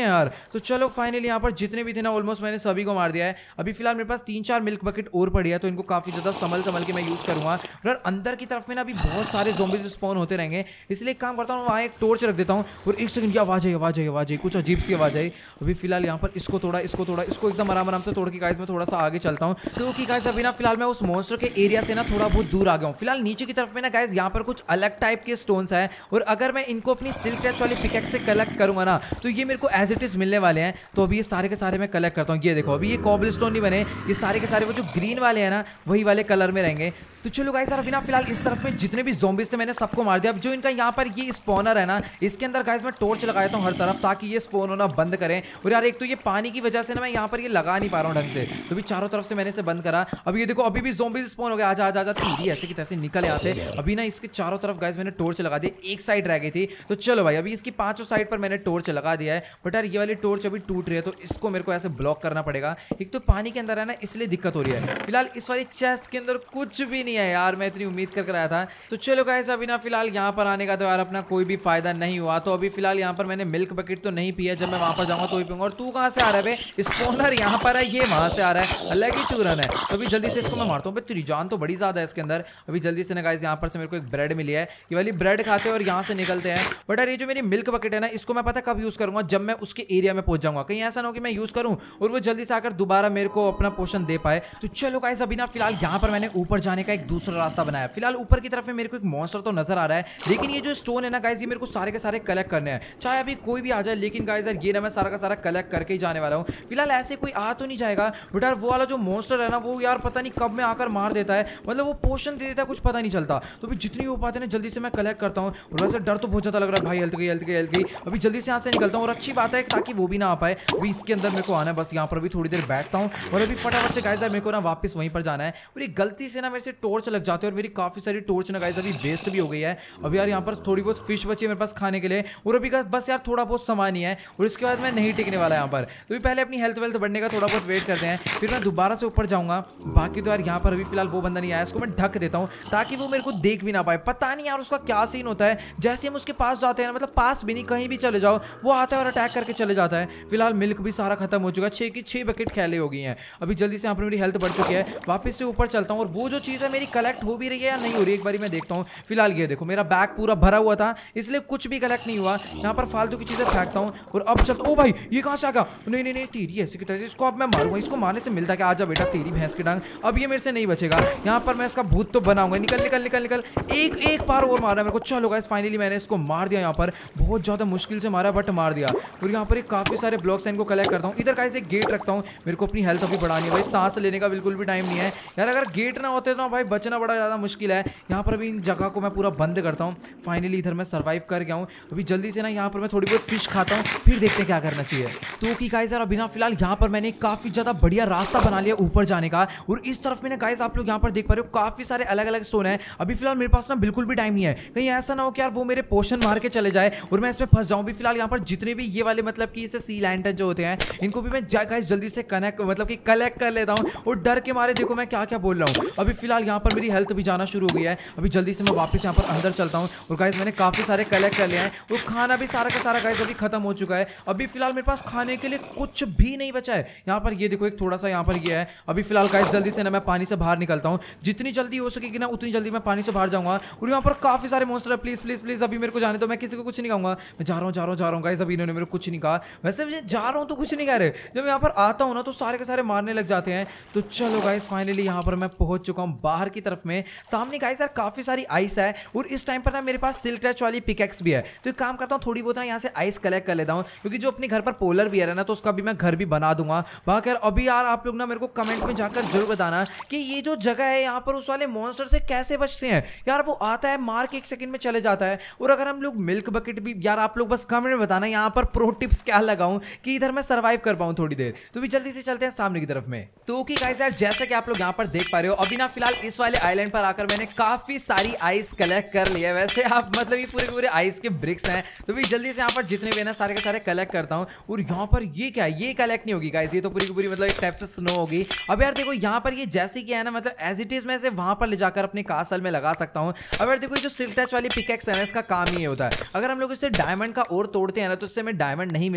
तो चलो फाइनली यहाँ पर जितने भी थे ना ऑलमोस्ट मैंने सभी को मार दिया है। अभी फिलहाल मेरे पास 3-4 मिल्क बकेट और पड़ी है, तो इनको काफी ज्यादा संभल के मैं यूज करूंगा। और अंदर की तरफ में ना अभी बहुत सारे ज़ॉम्बीज स्पॉन होते रहेंगे, इसलिए एक काम करता हूँ वहाँ एक टॉर्च रख देता हूँ। और एक सेकंड की आवाज आई, कुछ अजीब सी आवाज आई। अभी फिलहाल यहाँ पर इसको तोड़ा, इसको एकदम आराम से तोड़ के गाइस मैं थोड़ा सा आगे चलता हूँ। तो कि गाइस अभी ना फिलहाल मैं उस मॉन्स्टर के एरिया से ना थोड़ा बहुत दूर आ गया हूँ। फिलहाल नीचे की तरफ में ना गाइस यहाँ पर कुछ अलग टाइप के स्टोन्स हैं, और अगर मैं इनको अपनी सिल्क टच वाली पिकैक्स से कलेक्ट करूंगा ना तो ये मेरे को एज इट इज मिलने वाले हैं। तो अभी ये सारे के सारे मैं कलेक्ट करता हूँ। ये देखो अभी ये कॉबल स्टोन नहीं बने, ये सारे के सारे वो जो ग्रीन वाले हैं ना वही वाले कलर में रहेंगे। तो चलो गाइस यार अभी ना फिलहाल इस तरफ में जितने भी ज़ॉम्बीज थे मैंने सबको मार दिया। अब जो इनका यहाँ पर ये स्पॉनर है ना, इसके अंदर गाइस मैं टॉर्च लगाता हूँ हर तरफ ताकि ये स्पॉन होना बंद करें। और यार एक तो ये पानी की वजह से ना मैं यहाँ पर ये लगा नहीं पा रहा हूँ ढंग से, तो भी चारों तरफ से मैंने इसे बंद करा। अब ये देखो अभी भी ज़ॉम्बीज स्पॉन हो गया। आजा तीरी ऐसे की तैसे निकल यहाँ से। अभी ना इसके चारों तरफ गाइस मैंने टॉर्च लगा दी, एक साइड रह गई थी। तो चलो भाई अभी इसकी पांचों साइड पर मैंने टॉर्च लगा दिया है। बट यार ये वाली टॉर्च अभी टूट रही है, तो इसको मेरे को ऐसे ब्लॉक करना पड़ेगा। एक तो पानी के अंदर है ना इसलिए दिक्कत हो रही है। फिलहाल इस वाली चेस्ट के अंदर कुछ भी नहीं है यार, मैं इतनी उम्मीद कर आया था। तो चलो गाइस अभी ना फिलहाल यहाँ पर आने का तो यार अपना कोई भी फायदा नहीं हुआ। तो अभी फिलहाल यहाँ पर मैंने मिल्क बकेट तो नहीं पिया, जब मैं वहां पर जाऊंगा तो ही पीऊंगा। और तू कहां से आ रहा है बे? स्पॉनर यहाँ पर है, ये वहां से आ रहा है, अलग ही चूरन है। तो अभी जल्दी से इसको मैं मारता हूँ। तेरी जान तो बड़ी ज्यादा है इसके अंदर। अभी जल्दी से ना गाइस यहाँ पर से मेरे को एक ब्रेड मिली है, ये वाली ब्रेड खाते हैं और यहाँ से निकलते हैं। बट यार ये जो मेरी मिल्क बकेट है ना, इसको मैं पता कब यूज करूंगा, जब मैं उसके एरिया में पहुंच जाऊंगा। कहीं ऐसा ना हो कि मैं यूज करूं और वो जल्दी से आकर दोबारा मेरे को अपना पोषण दे पाए। तो चलो गाइस अभी ना फिलहाल यहाँ पर मैंने ऊपर जाने का एक दूसरा रास्ता बनाया। फिलहाल ऊपर की तरफ में मेरे को एक मॉन्स्टर तो नजर आ रहा है, लेकिन ये जो स्टोन है ना गाइस ये मेरे को सारे के सारे कलेक्ट करने हैं, चाहे अभी कोई भी आ जाए। लेकिन गाइस यार ये ना मैं सारा का सारा कलेक्ट करके ही जाने वाला हूँ। फिलहाल ऐसे कोई आ तो नहीं जाएगा, बट यार वो वाला जो मॉन्स्टर है ना वो यार पता नहीं कब में आकर मार देता है, मतलब वो पोषण दे देता है, कुछ पता नहीं चलता। तो भी जितनी हो पाते हैं जल्दी से मैं कलेक्ट करता हूँ। और वैसे डर तो बहुत ज्यादा लग रहा है भाई, हेल्थ गई। अभी जल्दी से यहाँ से निकलता हूँ, और अच्छी बात है ताकि वो भी ना आ पाए। अभी इसके अंदर मेरे को आना है, बस यहाँ पर भी थोड़ी देर बैठता हूँ। और अभी फटाफट से गाइस यार मेरे को ना वापस वहीं पर जाना है। और ये गलती से ना मेरे से टॉर्च लग जाते हैं, और मेरी काफी सारी टॉर्च ना गाइस अभी वेस्ट भी हो गई है। अब यार यहाँ पर थोड़ी बहुत फिश बची है मेरे पास खाने के लिए, और अभी बस यार थोड़ा बहुत सामान ही है, और इसके बाद मैं नहीं टिकने वाला यहाँ पर। तो भी पहले अपनी हेल्थ वेल्थ बढ़ने का थोड़ा बहुत वेट करते हैं, फिर मैं दोबारा से ऊपर जाऊंगा। बाकी तो यार यहाँ पर अभी फिलहाल वो बंदा नहीं आया, इसको मैं ढक देता हूँ ताकि वो मेरे को देख भी ना पाए। पता नहीं यार उसका क्या सीन होता है, जैसे हम उसके पास जाते हैं, मतलब पास भी नहीं कहीं भी चले जाओ वो आता है और अटैक करके चले जाता है। फिलहाल मिल्क भी सारा खत्म हो चुका है, 6 की 6 बकेट खैले हो गई हैं। अभी जल्दी से यहाँ पर मेरी हेल्थ बढ़ चुकी है, वापस से ऊपर चलता हूँ। और वो जो चीज़ है मेरी कलेक्ट हो भी रही है या नहीं हो रही, एक बार मैं देखता हूँ। फिलहाल ये देखो मेरा बैग पूरा भरा हुआ था, इसलिए कुछ भी कलेक्ट नहीं हुआ। यहाँ पर फालतू की चीजें फेंकता हूँ और अब चलता। ओ भाई ये कहाँ से आ गया? नहीं तेरी ऐसी की तरह से इसको अब मैं मारूंगा, इसको मारने से मिलता क्या? आजा बेटा तेरी भैंस की टांग, अब ये मेरे से नहीं बचेगा। यहाँ पर मैं इसका भूत तो बनाऊंगा। निकल एक बार और मारा मेरे को। चलो गाइस फाइनली मैंने इसको मार दिया। यहाँ पर बहुत ज्यादा मुश्किल से मारा बट मार दिया। और यहाँ पर काफी सारे ब्लॉक्स हैं, इनको कलेक्ट करता हूँ। इधर गाइस एक गेट रखता हूँ, मेरे को अपनी हेल्थ अभी बढ़ानी है भाई, सांस लेने का बिल्कुल भी टाइम नहीं है यार। अगर गेट ना होते तो भाई बचना बड़ा ज्यादा मुश्किल है। यहाँ पर अभी इन जगह को मैं पूरा बंद करता हूँ। फाइनली इधर मैं सर्वाइव कर गया हूँ। अभी जल्दी से ना यहाँ पर मैं थोड़ी बहुत फिश खाता हूँ, फिर देखते हैं क्या करना चाहिए। तो कि गाइस यार अभी ना फिलहाल यहाँ पर मैंने काफी ज्यादा बढ़िया रास्ता बना लिया ऊपर जाने का। और इस तरफ में ना गाइस आप लोग यहाँ पर देख पा रहे हो काफी सारे अलग अलग स्टोन है। अभी फिलहाल मेरे पास ना बिल्कुल भी टाइम नहीं है, कहीं ऐसा ना हो कि यार वो मेरे पोषण मार के चले जाए और मैं इसमें फंस जाऊं। भी फिलहाल यहाँ पर जितने भी ये वाले मतलब कि इसे सी लैंटर्न जो होते हैं इनको भी मैं गाइस जल्दी से कनेक्ट मतलब कि कलेक्ट कर लेता हूँ। और डर के मारे देखो मैं क्या क्या बोल रहा हूँ। अभी फिलहाल यहाँ पर मेरी हेल्थ भी जाना शुरू हो गई है। अभी जल्दी से मैं वापस यहाँ पर अंदर चलता हूँ। और गाइस मैंने काफी सारे कलेक्ट कर लिए हैं और खाना भी सारा का सारा गाइस अभी खत्म हो चुका है। अभी फिलहाल मेरे पास खाने के लिए कुछ भी नहीं बचा है। यहाँ पर ये देखो एक थोड़ा सा यहाँ पर ये है। अभी फिलहाल गाइस जल्दी से ना मैं पानी से बाहर निकलता हूँ, जितनी जल्दी हो सकेगी ना उतनी जल्दी मैं पानी से बाहर जाऊंगा। और यहाँ पर काफी सारे मॉन्स्टर है, प्लीज प्लीज प्लीज अभी मेरे को जाने दो, मैं किसी को कुछ नहीं कहूंगा। मैं जा रहा हूँ गाइस। अभी इन्होंने मेरे को कुछ नहीं कहा, वैसे मैं जा रहा हूँ तो कुछ नहीं कह रहे। जब यहाँ पर आता हूँ ना तो सारे के सारे मारने लग जाते हैं। तो चलो गाइस फाइनली यहाँ पर मैं पहुंच चुका हूँ बाहर की तरफ में। सामने गाइस यार काफी सारी आइस है और इस टाइम पर ना मेरे पास सिल्क टच वाली पिकैक्स भी है। तो एक काम करता हूँ थोड़ी बहुत ना यहाँ से आइस कलेक्ट कर लेता हूँ, क्योंकि जो अपने घर पर पोलर बियर है ना तो उसका भी मैं घर भी बना दूंगा। बाकी यार अभी यार आप लोग ना मेरे को कमेंट में जाकर जरूर बताना कि ये जो जगह है यहाँ पर उस वाले मॉन्स्टर से कैसे बचते हैं। यार वो आता है मार के 1 सेकंड में चले जाता है। और अगर हम लोग मिल्क बकेट भी, यार आप लोग बस कमेंट में बताना यहाँ पर प्रो टिप्स क्या लगाऊं कि इधर मैं सर्वाइव कर पाऊं थोड़ी देर। तो भी जल्दी से चलते हैं सामने की तरफ में। तो कि गाइस यार जैसा कि आप लोग यहाँ पर देख पा रहे हो अभी ना फिलहाल इस वाले आइलैंड पर आकर मैंने काफी सारी आइस कलेक्ट कर ली है। वैसे आप मतलब ये पूरे आइस के ब्रिक्स हैं। तो भी जल्दी से यहाँ पर जितने भी है ना सारे के सारे कलेक्ट करता हूँ। और यहाँ पर ये क्या है, ये कलेक्ट नहीं होगी गाइस, ये तो पूरी की पूरी मतलब एक टाइप से स्नो होगी। अब यार देखो यहाँ पर ये जैसी कि है ना मतलब एज इट इज मैं इसे वहां पर ले जाकर अपने कासल में लगा सकता हूँ। अब यार देखो ये जो सिल्क टच वाली पिकैक्स है ना इसका काम ही होता है, अगर हम लोग इससे डायमंड का और तोड़ते हैं ना तो इससे हमें डायमंड नहीं मिलता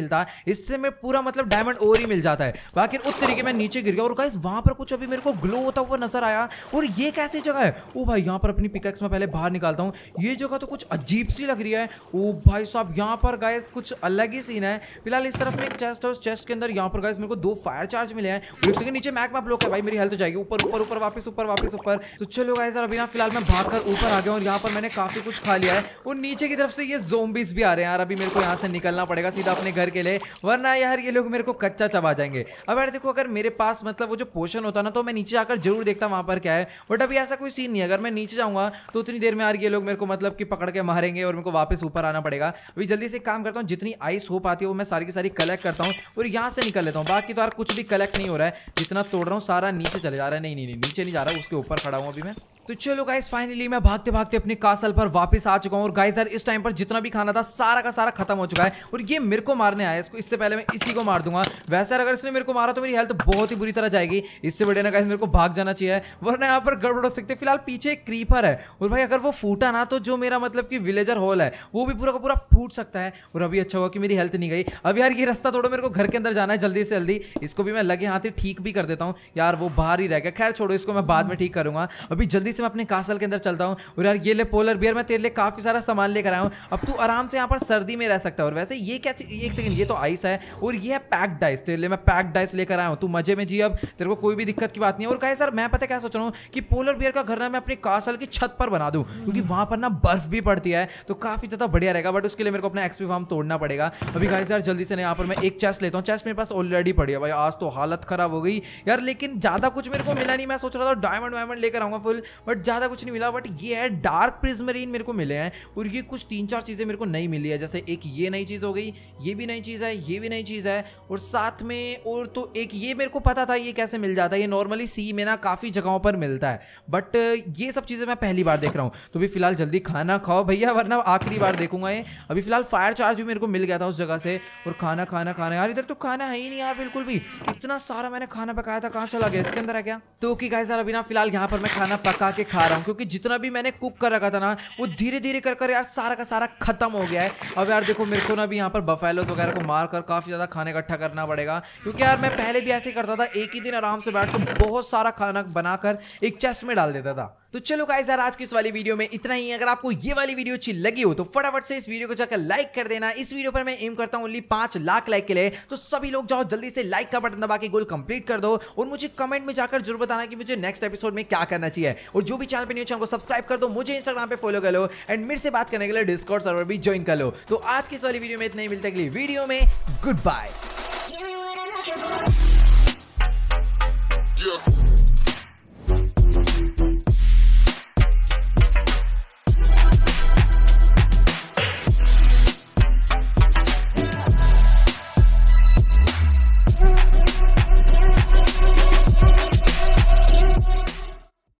मिलता, इससे मैं पूरा मतलब डायमंड और ही मिल जाता है। बाकी उस तरीके में नीचे गिर गया और गाइस वहां पर कुछ अभी मेरे को ग्लो होता हुआ नजर आया। और ये कैसी जगह है? ओ भाई यहाँ पर अपनी पिकैक्स में पहले बाहर निकालता हूँ। ये जगह तो कुछ अजीब सी लग रही है। ओ भाई साहब यहाँ पर गाइस कुछ अलग ही सीन है। फिलहाल इस तरफ में एक चेस्ट है, उस चेस्ट के अंदर यहाँ पर गाइस मेरे को 2 फायर चार्ज मिले हैं। एक सेकंड, नीचे मैग्मा ब्लॉक है भाई, मेरी हेल्थ हो जाएगी। ऊपर ऊपर ऊपर वापस ऊपर वापस ऊपर। तो चलो गाइस अभी ना फिलहाल मैं भागकर ऊपर आ गया और यहाँ पर मैंने काफी कुछ खा लिया है। और नीचे की तरफ से ये ज़ोंबीज भी आ रहे हैं यार। अभी मेरे को यहाँ से निकलना पड़ेगा सीधा अपने घर के लिए, वरना यार ये लोग मेरे को कच्चा चबा जाएंगे। अब यार देखो, अगर मेरे पास मतलब वो जो पोशन होता ना, तो मैं नीचे आकर जरूर देखता वहां पर क्या है। बट अभी ऐसा कोई सीन नहीं है। अगर मैं नीचे जाऊंगा तो उतनी देर में यार ये लोग मेरे को मतलब कि पकड़ के मारेंगे और मेरे को वापस ऊपर आना पड़ेगा। अभी जल्दी से काम करता हूँ, जितनी आइस हो पाती है वो मैं सारी की सारी कलेक्ट करता हूँ और यहाँ से निकल लेता हूँ। बाकी तो यार कुछ भी कलेक्ट नहीं हो रहा है, जितना तोड़ रहा हूँ सारा नीचे चले जा रहा है। नहीं नीचे नहीं जा रहा, उसके ऊपर खड़ा हूँ अभी मैं। तो चलो गाइस फाइनली मैं भागते भागते अपने कासल पर वापस आ चुका हूं। और गाइस यार इस टाइम पर जितना भी खाना था सारा का सारा खत्म हो चुका है और ये मेरे को मारने आया। इससे पहले मैं इसी को मार दूंगा। वैसे अगर इसने मेरे को मारा तो मेरी हेल्थ बहुत ही बुरी तरह जाएगी। इससे बड़े ना गाइस मेरे को भाग जाना चाहिए, वरना यहाँ पर गड़बड़ हो सकती है। फिलहाल पीछे एक क्रीपर है और भाई अगर वो फूटा ना तो जो मेरा मतलब कि विलेजर होल है वो भी पूरा का पूरा फूट सकता है। और अभी अच्छा हुआ कि मेरी हेल्थ नहीं गई। अब यार ये रास्ता तोड़ो, मेरे को घर के अंदर जाना है जल्दी से जल्दी। इसको भी मैं लगे हाथ ही ठीक भी कर देता हूँ यार, वो बाहर ही रह गया। खैर छोड़ो, इसको मैं बाद में ठीक करूंगा। अभी जल्दी से मैं अपने कासल के अंदर चलता हूं। और यार ये ले पोलर बियर, मैं तेरे लिए काफी सारा सामान लेकर आया हूं। अब तू आराम से यहां पर सर्दी में रह सकता है। और वैसे ये क्या, एक सेकंड, ये तो आइस है और ये है पैक्ड आइस। तेरे लिए मैं पैक्ड आइस लेकर आया हूं, तू मजे में जी। अब तेरे को कोई भी दिक्कत की बात नहीं है। और कहे सर मैं पता क्या सोच रहा हूं कि पोलर बियर का घर ना मैं अपने कासल की छत पर बना दूं, क्योंकि वहां पर ना बर्फ भी पड़ती है तो काफी ज्यादा बढ़िया रहेगा। बट उसके लिए मेरे को अपना एक्सपी फार्म तोड़ना पड़ेगा। अभी गाइस यार जल्दी से यहाँ पर मैं एक चेस्ट लेता हूँ। चेस्ट मेरे पास ऑलरेडी पड़ी है भाई। आज तो हालत खराब हो गई यार, लेकिन ज्यादा कुछ मेरे को मिला नहीं। मैं सोच रहा था डायमंड वायमंड लेकर आऊंगा फुल, बट ज्यादा कुछ नहीं मिला। बट ये है डार्क प्रिज्मरीन मेरे को मिले हैं और ये कुछ 3-4 चीजें मेरे को नहीं मिली है। जैसे एक ये नई चीज हो गई, ये भी नई चीज है, ये भी नई चीज है और साथ में और तो एक ये मेरे को पता था ये कैसे मिल जाता है। ये नॉर्मली सी में ना काफी जगहों पर मिलता है, बट ये सब चीजें मैं पहली बार देख रहा हूँ। तो भी फिलहाल जल्दी खाना खाओ भैया, वरना आखिरी बार देखूंगा ये। अभी फिलहाल फायर चार्ज भी मेरे को मिल गया था उस जगह से। और खाना खाना खाना यार, इधर तो खाना है ही नहीं यार बिल्कुल भी। इतना सारा मैंने खाना पकाया था, कहाँ चला गया? इसके अंदर है क्या? तो कि गाइस यार अभी ना फिलहाल यहाँ पर मैं खाना पका के खा रहा हूँ, क्योंकि जितना भी मैंने कुक कर रखा था ना वो धीरे धीरे कर यार सारा का सारा खत्म हो गया है। अब यार देखो मेरे को ना भी यहाँ पर बफेलोस वगैरह को मार कर काफी ज्यादा खाना इकट्ठा करना पड़ेगा, क्योंकि यार मैं पहले भी ऐसे ही करता था। एक ही दिन आराम से बैठ कर बहुत सारा खाना बनाकर एक चेस्ट में डाल देता था। तो चलो गाइस यार आज की इस वाली वीडियो में इतना ही। अगर आपको ये वाली वीडियो अच्छी लगी हो तो फटाफट से इस वीडियो को जाकर लाइक कर देना। इस वीडियो पर मैं एम करता हूं ओनली 5 लाख लाइक के लिए, तो सभी लोग जाओ जल्दी से लाइक का बटन दबा के गोल कंप्लीट कर दो। और मुझे कमेंट में जाकर जरूर बताना कि मुझे नेक्स्ट एपिसोड में क्या करना चाहिए। और जो भी चैनल पे न्यू, चैनल को सब्सक्राइब कर दो, मुझे इंस्टाग्राम पे फॉलो कर लो एंड मेरे से बात करने के लिए डिस्कॉर्ड सर्वर भी ज्वाइन कर लो। तो आज की इस वाली वीडियो में इतना ही, मिलते अगली वीडियो में। Good bye.